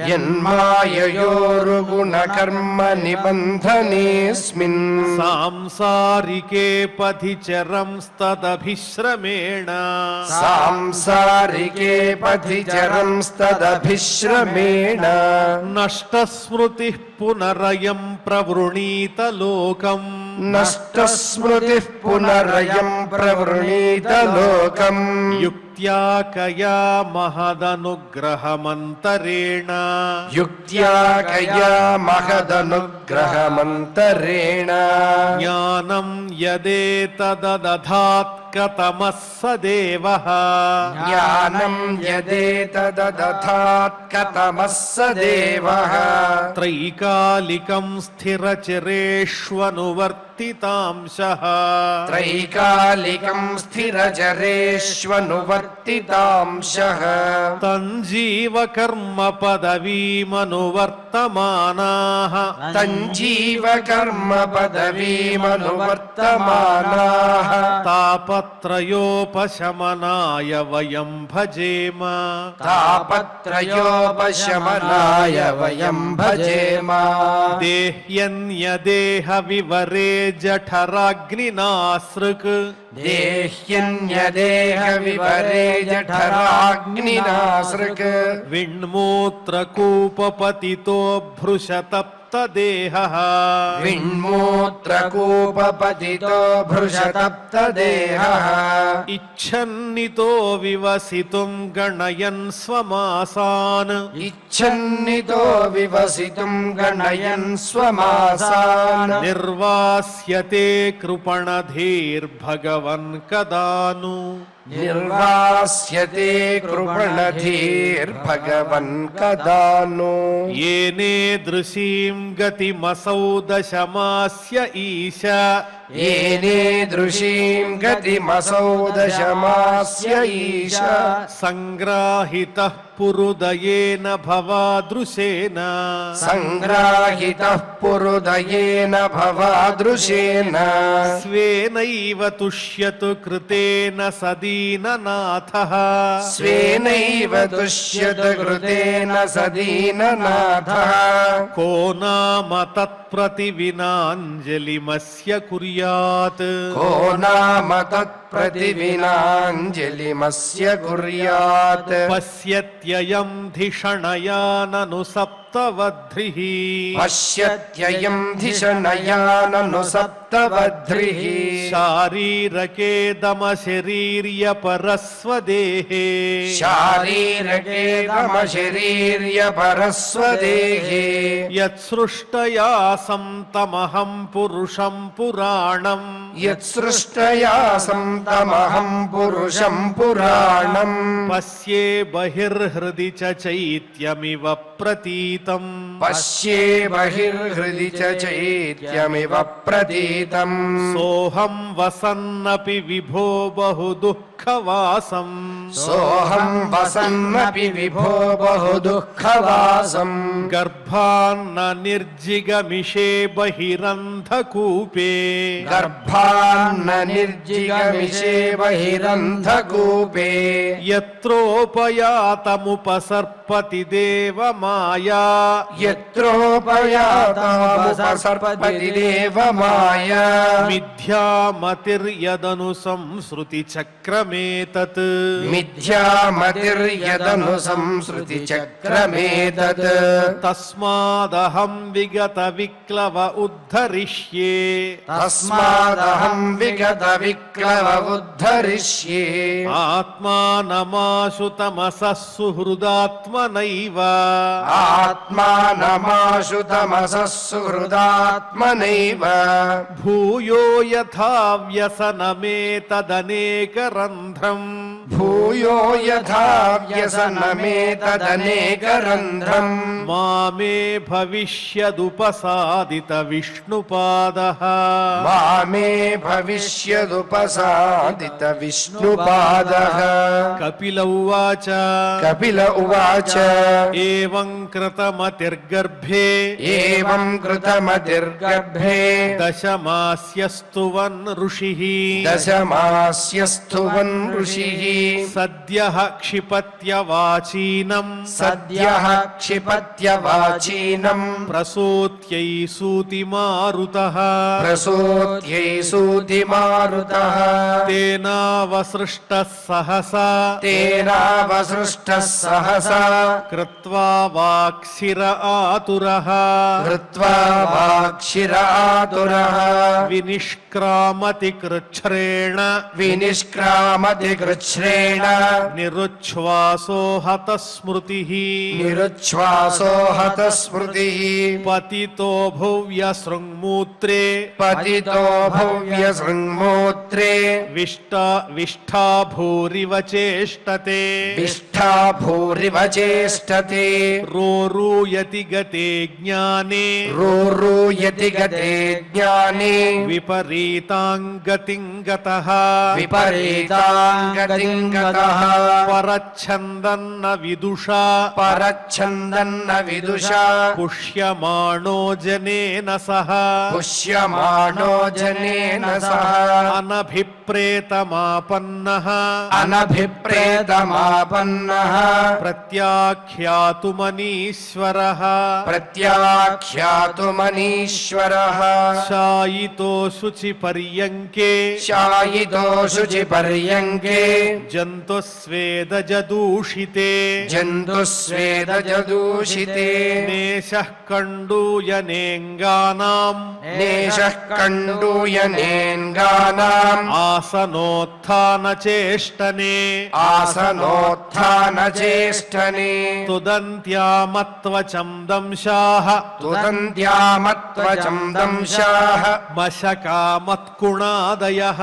యన్మాయయోరుగుణకర్మ నిబంధనేస్మిన్
సాంసారికే పథిచరంస్తదభిశ్రమేణ
సాంసారికే పథిచరంస్తదభిశ్రమేణ
నష్టస్మృతిః పునరయం ప్రవృణీత లోకం
నష్టస్మృతిః పునరయం ప్రవృణీత లోకం
యుక్త్యా కయా మహదనుగ్రహమంతరేణ
యుక్త్యా కయా మహదనుగ్రహమంతరేణ
జ్ఞానం యదేతదదధాత్ కతమః సదేవః
జ్ఞానం యదేతదదధాత్ కతమః సదేవః
త్రైకాలికం స్థిరచరేష్వనువర్తితాంశః
త్రైకాలికం స్థిరచరేష్వనువర్తితాంశః
తంజీవకర్మ పదవీమనువర్తమానాః
తంజీవ కర్మ పదవీమనువర్తమానాః
తాపత్రయోపశమనాయ వయం భజేమ
తాపత్రయోపశమనాయ వయం భజేమ
దేహ్యన్యదేహ వివరే జఠరాగ్నినాసృక్
దేహ్యన్యదేహ వివరే జఠరాగ్నినాసృక్
విణ్మూత్రకూపపతితో భృశతప్తదేహః
విణ్మూత్రకూపపతితో భృశతప్తదేహః
ఇచ్ఛన్నితో వివసితుం గణయన్ స్వమాసాన్
ఇచ్ఛన్నితో వివసితుం గణయన్ స్వమాసాన్
నిర్వాస్యతే కృపణధీర్భగవన్ కదాను
నిర్వాస్యతే కృపణధీర్భగవన్ కదాను
ఏనే దృశీం గతిమసౌ దశమాస్య ఈశ
ఏనే దృశీం గతిమసౌ దశమాస్య ఈశ
సంగ్రాహితః పురుదయేన భవాదృశేన
సంగ్రాహితః పురుదయేన భవాదృశేన
స్వేనైవ తుష్యతు కృతేన సదీననాథః
స్వేనైవ తుష్యత కృతేన సదీననాథః
కో నామ తత్ప్రతివినాంజలిమస్య కుర్యాత్
కో నామ తత్ప్రతివినాంజలిమస్య కుర్యాత్
పశ్యత్యయం ధిషణయానను సప్తవధ్రిః
పశ్యత్యయం ధిషణయానను సప్తవధ్రిః
శారీరకే దమ శరీర్య పరస్వదేహే
శారీరకే తమ శరీర్య పరస్వదేహే
యత్సృష్టయా సంతమహం పురుషం పురాణం
యత్సృష్టయా సంతమహం పురుషం పురాణం
పశ్యే బహిర్హృది చ చైత్యమివ ప్రతీతం
పశ్యే బహిర్హృది చ చైత్యమివ ప్రతీతం
సోహం వసన్నపి విభో బహు దుఃఖవాసం
సోహం వసన్నపి విభో బహు దుఃఖవాసం
గర్భాన్న నిర్జిగమిషే బహిరంధకూపే
గర్భాన్న నిర్జిగమిషే బహిరంధకూపే
యత్రోపయాతముపసర్పతి దేవమాయా
యత్రోపయాతాముపసర్పతి దేవమాయ
మిథ్యామతిర్యదను సంస్ృతి చక్రమేతత్
మిథ్యామతిర్యదను సంస్ృతి చక్రమేతత్
తస్మాదహం విగత విక్లవ ఉద్ధరిష్యే
తస్మాదహం విగత విక్లవ ఉద్ధరిష్యే
ఆత్మానమాశు తమసః సుహృదాత్మనైవ
ఆత్మానమాశు తమసః సుహృదాత్మనైవ
భూయో యథా వ్యసనమేతదనేకరంధ్రం
భూయో యథా వ్యసనమేతదనేకరంధ్రం
మామే భవిష్యదుపసాదిత విష్ణుపాదః
మామే భవిష్యదుపసాదిత విష్ణుపాదః
కపిల ఉవాచ
కపిల ఉవాచ
ఏవం కృతమతిర్గర్భే
ఏవం కృతమతిర్గర్భే
దశమాస్యస్తువన్ ఋషిః
దశమాస్యస్తువన్ ఋషిః
సద్యః క్షిపత్యవాచీనం
సద్యః క్షిపత్యవాచీనం
ప్రసూత్యై సూతిమారుతః
ప్రసూత్యై సూతిమారుతః
తేనావసృష్టః సహసా
తేనావసృష్టः సహసా
కృత్వా వాక్శిర ఆతురః
కృత్వా వాక్షిరాతురః
వినిష్క్రామతి కృచ్ఛ్రేణ
వినిష్క్రామతి కృచ్ఛ్రేణ
నిరుచ్ఛ్వాసో హత స్మృతిః
నిరుచ్ఛ్వాసో హత స్మృతిః
పతితో భువ్య శృంగ్మూత్రే
పతితో భవ్య శృంగ్మూత్రే
విష్టా విష్ఠా భూరివ చేష్టతే
విష్ఠా భూరివ చేష్టతే
రోరూయతి గతే జ్ఞానే
రోరూయతి గతే జ్ఞానే
విపరీతాంగతిం గతః
విపరీతాంగతిం గతః
పరచ్ఛందన్న విదుషా
పరచ్ఛందన్న విదుషా
పుష్యమాణో జనేన సహ
పుష్యమాణో జనేన సహ
అనభిప్రేతమాపన్నః
అనభిప్రేతమాపన్నః
ప్రత్యాఖ్యాతుమనీశ్వరః
ప్రత్యాఖ్యాతుమనీశ్వరః
శాయితో శుచి పర్యంకే
శాయితో శుచి పర్యంకే
జంతుస్వేదజదూషితే
జంతుస్వేదజదూషితే
నేషః కండూయనేంగానాం
నేషః కండూయనేంగానాం
ఆసనోత్థాన చేష్టనే
ఆసనోత్థాన చేష్టనే
తుదంత్యామత్వచం దంశాః
తుదంత్యామత్వచం దంశాః
మశకామత్కుణాదయః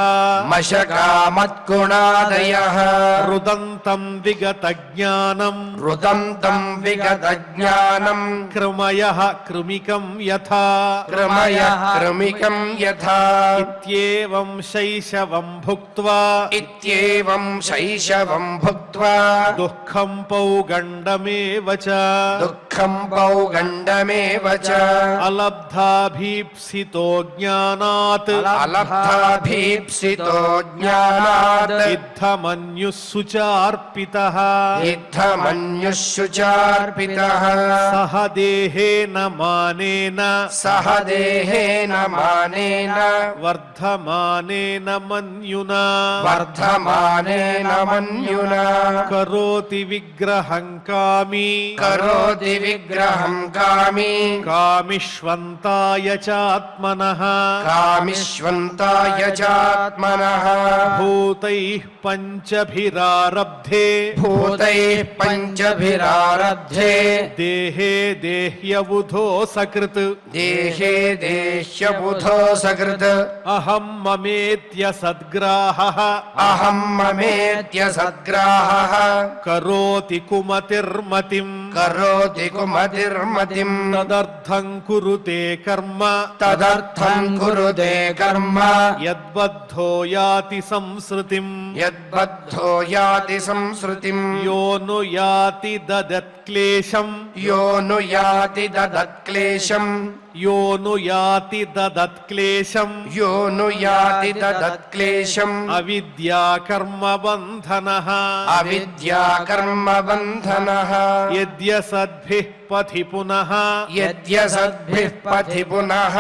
మశకామత్కుణాదయః
రుదంతం విగతజ్ఞానం
రుదంతం విగతజ్ఞానం
కృమయః కృమికం యథా
క్రమయః క్రమికం యథా
ఇత్యేవం శైశవం భుక్త్వా
ఇత్యేవం శైశవం భుక్త్వా
దుఃఖం పౌగండమేవ చ
దుఃఖం పౌగండమేవ చ
అలబ్ధాభీప్సితో జ్ఞానాత్
అలబ్ధాభీప్సితో జ్ఞానాత్
ఇద్ధమన్యుః సుచార్పితః
యుద్ధమన్యుః శుచార్పితః
సహ దేహేన మానేన
సహ దేహేన మానేన
వర్ధమానేన మన్యునా
వర్ధమానేన మన్యునా
కరోతి విగ్రహం కామి
కరోతి విగ్రహం కామి
కామిష్వంతాయ చాత్మనః
కామిష్వంతాయ చాత్మనః
భూతైః పంచభిరారబ్ధే
భూతైః పంచభిరారబ్ధే
దేహే దేహ్యబుధో సకృత్
దేహే దేహ్యబుధో సకృత్
అహం మమేత్య సద్గ్రాహః
అహం మమేత్య సద్గ్రాహః
కరోతి కుమతిర్మతిం
కరోతి కుమతిర్మతిం
తదర్థం కురుతే కర్మ
తదర్థం కురుతే కర్మ
యద్బద్ధో యాతి సంస్ృతిం
యద్బద్ధో యాతి సంస్ృతిం
యో ను యాతి దదత్క్లేశం
యో ను యాతి దదత్క్లేశం
యో ను యాతి దదత్క్లేశం
యో ను యాతి దదత్క్లేశం
అవిద్యా కర్మ బంధనః
అవిద్యా కర్మ బంధనః
యద్యసద్భిః పథి పునః
యద్యసద్భిః పథి పునః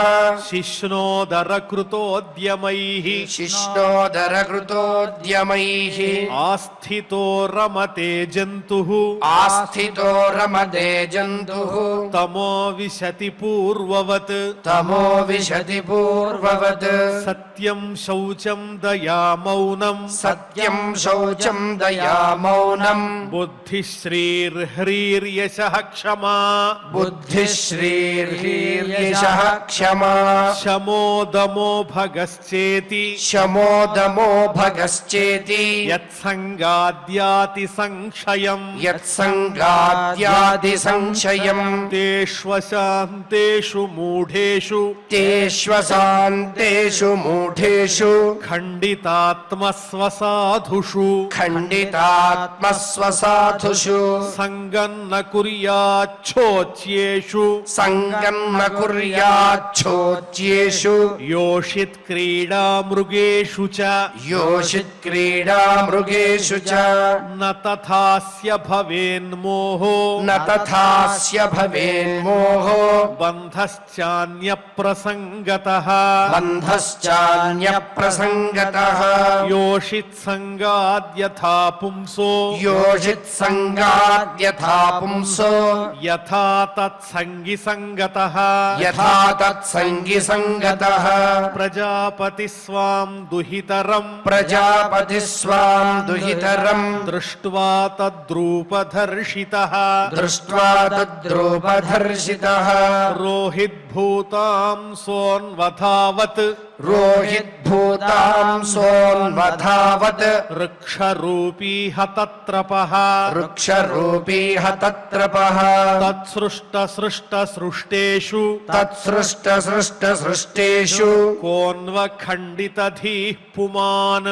శిష్ణోదరకృతోద్యమైః
శిష్ణోదరకృతోద్యమైః
ఆస్థితో రమతే జంతుః
ఆస్థితో రమతే జంతుః
తమో విశతి పూర్వవత్
తమో విశతి పూర్వవత్
సత్యం శౌచం దయా మౌనం
సత్యం శౌచం దయా మౌనం
బుద్ధిశ్రీర్హ్రీర్యశః క్షమా
బుద్ధిశ్రీర్హీర్యశః క్షమా
శమోదమో భగశ్చేతి
శమోదమో భగశ్చేతి
యత్సంగాద్యాతి సంక్షయం
యత్సంగాద్యాది సంశయం
తేష్వశాంతేషు మూఢేషు
తేష్వశాంతేషు మూఢేషు
ఖండితాత్మస్వసాధుషు
ఖండితాత్మస్వసాధుషు
సంగన్న కుర్యాచ్చోచ్యేషు
సంగం న కుర్యాచ్చోచ్యేషు
యోషిత్ క్రీడా మృగేషు చ
యోషిత్ క్రీడా మృగేషు చ
న తథాస్య భవేన్మోహో
న తథాస్య భవేన్మోహో
బంధశ్చాన్య ప్రసంగతః
బంధశ్చాన్య ప్రసంగతః
యోషిత్ సంగాద్యథా పుంసో
యోషిత్ సంగాద్యథా పుంసో
యథా తత్సంగి సంగతః
యథా తత్సంగి సంగతః
ప్రజాపతి స్వాం దుహితరం
ప్రజాపతి స్వాం దుహితరం
దృష్ట్వా తద్రూపధర్షితః
దృష్ట్వా తద్రూపధర్షితః
రోహిద్భూతాం సోన్వధావత్
రోహిద్భూతాం సోన్వధావత్
వృక్షరూపీ హతత్రపః
వృక్షరూపీహ తత్రపః
తత్సృష్ట సృష్ట సృష్టేషు
తత్సృష్ట సృష్ట సృష్టేషు
కోన్వఖండితధీః పుమాన్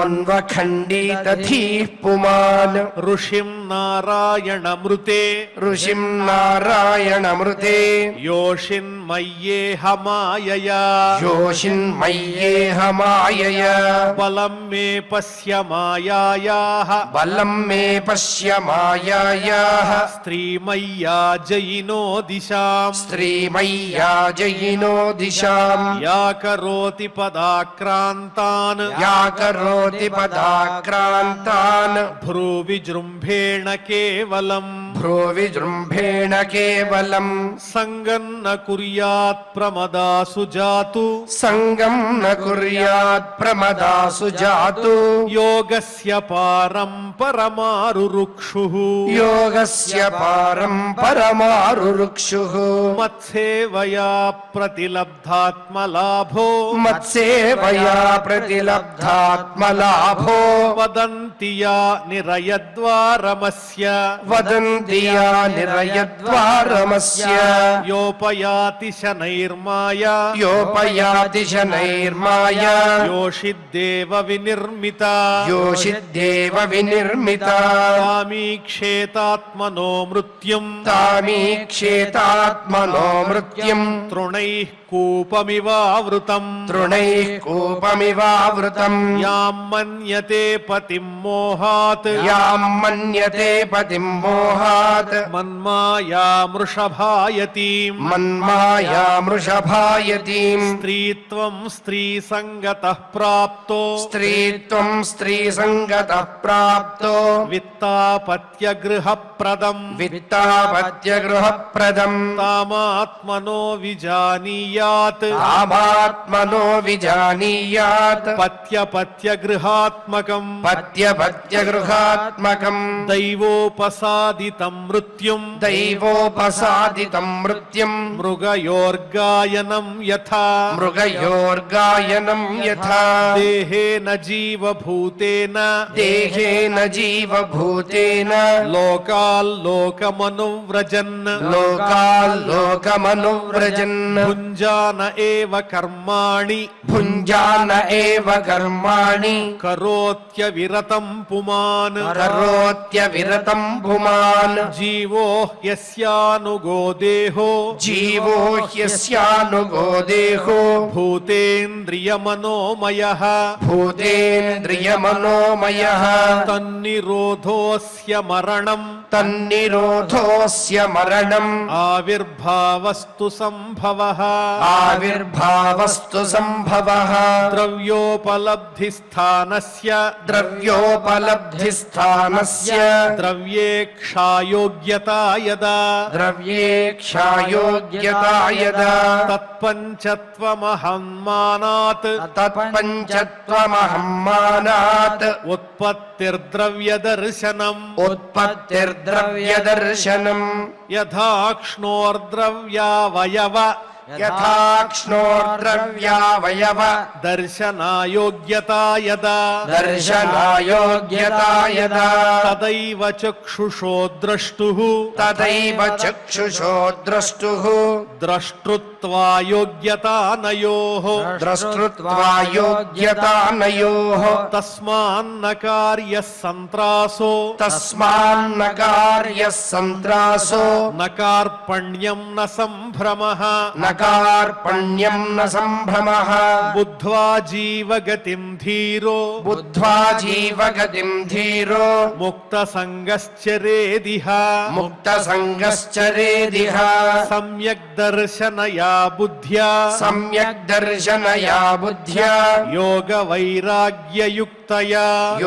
కోన్వఖండితధీః పుమాన్
ఋషిం నారాయణమృతే
ఋషిం నారాయణమృతే
యోషిన్మయ్యేహ మాయయా
యోషిన్మయ్యేహ మాయయ
బలం మే పశ్య మాయాయాః
బలం మే పశ్య మాయాయాః
స్త్రీమయ్యా జయినో దిశాం
స్త్రీమయ్యా జయినో దిశాం
యా కరోతి పదాక్రాంతాన్
యా కరోతి పదాక్రాంతాన్
భ్రూవిజృంభేణ కేవలం
భ్రూవిజృంభేణ కేవలం
సంగన్న కుర్యాత్ ప్రమదాసు జాతు
సంగం న కుర్యాత్ ప్రమదాసు జాతు
యోగస్య పారం పరమారురుక్షుః
యోగస్య పారం పరమారురుక్షుః
మత్సేవయా ప్రతిలబ్ధాత్మలాభో
మత్సేవయా ప్రతిలబ్ధాత్మలాభో
వదంతి యా నిరయద్వారమస్య
వదంతి యా నిరయద్వారమస్య
యోపయాతి శనైర్మాయా
యోపయాతి శనైర్మాయ
యోషిద్దేవ వినిర్మిత
యోషిద్దేవ వినిర్మిత
కామీక్షేతాత్మనో మృత్యుం
తామీక్షేతాత్మనో మృత్యుం
తృణైః కూపమివావృతం
తృణైః కూపమివావృతం
యాం మన్యతే పతిం మోహాత్
యాం మన్యతే పతిం మోహాత్
మన్మాయా మృషభాయతీం
మన్మాయా మృషభాయతీం
స్త్రీత్వం స్త్రీసంగతః ప్రాప్తో
స్త్రీత్వం స్త్రీసంగతః ప్రాప్తో
విత్తాపత్యగృహప్రదం
విత్తాపత్యగృహప్రదం
తామాత్మనో విజానీయాత్
తామాత్మనో విజానీయాత్
పత్యపత్యగృహాత్మకం
పత్యపత్యగృహాత్మకం
దైవోపసాదితం మృత్యుం
దైవోపసాదితం మృత్యుం
మృగయోర్గాయనం యథా
మృగయోర్గాయనం యథా
దేహేన జీవభూతేన
దేహేన జీవభూతేన
లోకాల్లోకమనువ్రజన్
లోకాల్లోకమనువ్రజన్
భుంజా భుञ्जान एव कर्माणि
भुञ्जान एव कर्माणि
करोत्यविरतं पुमान्
करोत्यविरतं पुमान्
जीवो ह्यस्यानुगो देहो
जीवो ह्यस्यानुगो देहो
भूतेन्द्रियमनोमयः
भूतेन्द्रियमनोमयः
तन्निरोधोऽस्य मरणम्
तन्निरोधोऽस्य मरणम्
आविर्भावस्तु सम्भवः
आविर्भावस्तु सम्भवः
द्रव्योपलब्धिस्थानस्य
द्रव्योपलब्धिस्थानस्य
द्रव्येक्षायोग्यता यदा
द्रव्येक्षायोग्यता यदा
तत्पञ्चत्वमहन्मानात्
तत्पञ्चत्वमहम्मानात्
उत्पत्तिर्द्रव्यदर्शनम्
उत्पत्तिर्द्रव्यदर्शनम्
यथाक्ष्णोर्द्रव्यावयव
यथाक्ष्णोर्द्रव्यावयव
दर्शनायोग्यता यदा
दर्शनायोग्यता यदा
तदैव चक्षुषो द्रष्टुः
तदैव चक्षुषो द्रष्टुः
द्रष्टृत्वायोग्यतानयोः
द्रष्टृत्वायोग्यतानयोः
तस्मान्न कार्यः सन्त्रासो
तस्मान्न कार्यः सन्त्रासो
न कार्पण्यं न सम्भ्रमः
न कार्पण्यं न सम्भ्रमः
बुद्ध्वा जीवगतिं धीरो
बुद्ध्वा जीवगतिं धीरो
मुक्तसङ्गश्चरेदिह
मुक्तसङ्गश्चरेदिह
सम्यक् दर्शनया बुद्ध्या
सम्यक् दर्शनया बुद्ध्या
योगवैराग्ययुक्तया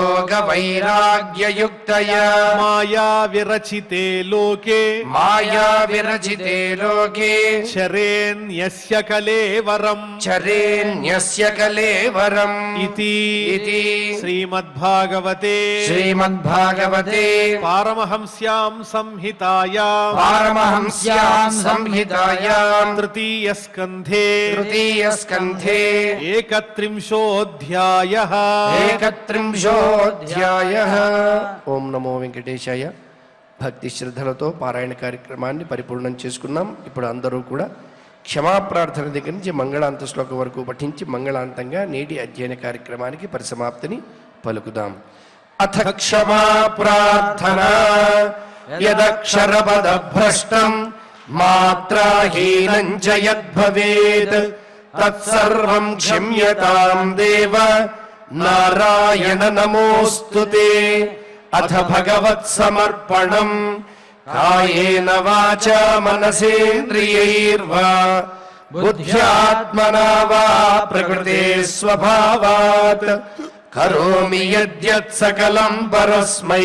योगवैराग्ययुक्तया
माया विरचिते लोके
माया विरचिते लोके
शरेण्यस्य कलेवरम्
चरेण्यस्य कलेवरम्
इति
इति
श्रीमद्भागवते
श्रीमद्भागवते
पारमहंस्यां संहितायां
पारमहंस्यां संहितायां
तृतीयस्कन्धे
तृतीयस्कन्धे
एकत्रिंशोऽध्यायः
ఏకత్రింశోధ్యాయః. ఓం నమో వెంకటేశాయ. భక్తి శ్రద్ధలతో పారాయణ కార్యక్రమాన్ని పరిపూర్ణం చేసుకున్నాం. ఇప్పుడు అందరూ కూడా క్షమాప్రార్థన దగ్గర నుంచి మంగళాంత శ్లోకం వరకు పఠించి మంగళాంతంగా నేటి అధ్యయన కార్యక్రమానికి పరిసమాప్తిని పలుకుదాం. అథ క్షమా ప్రార్థన యదక్షరపద భ్రష్టం మాత్రాహీనం చ యద్భవేత్ తత్సర్వం క్షమ్యతాం దేవ నారాయణ నమోస్తుతే. అథ భగవత్ సమర్పణం కాయేన వాచా మనసేంద్రియైర్వా బుద్ధ్యాత్మనా వా ప్రకృతే స్వభావాత్ కరోమి యద్యత్ సకలం పరస్మై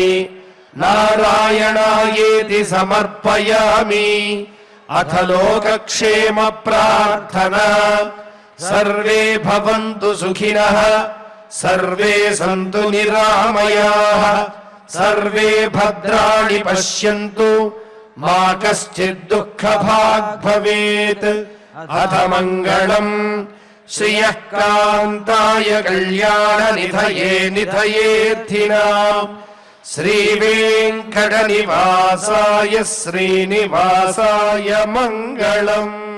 నారాయణాయేతి సమర్పయామి. అథ లోకక్షేమ ప్రార్థనా సర్వే భవంతు సుఖినః సర్వే సంతు నిరామయాః సర్వే భద్రాణి పశ్యంతు మా కశ్చిద్ దుఃఖభాగ్ భవేత్. అథ మంగళం శ్రియః కాంతాయ కళ్యాణ నిధయే నిధయేర్థినాం శ్రీ వెంకట నివాసాయ శ్రీనివాసాయ మంగళం.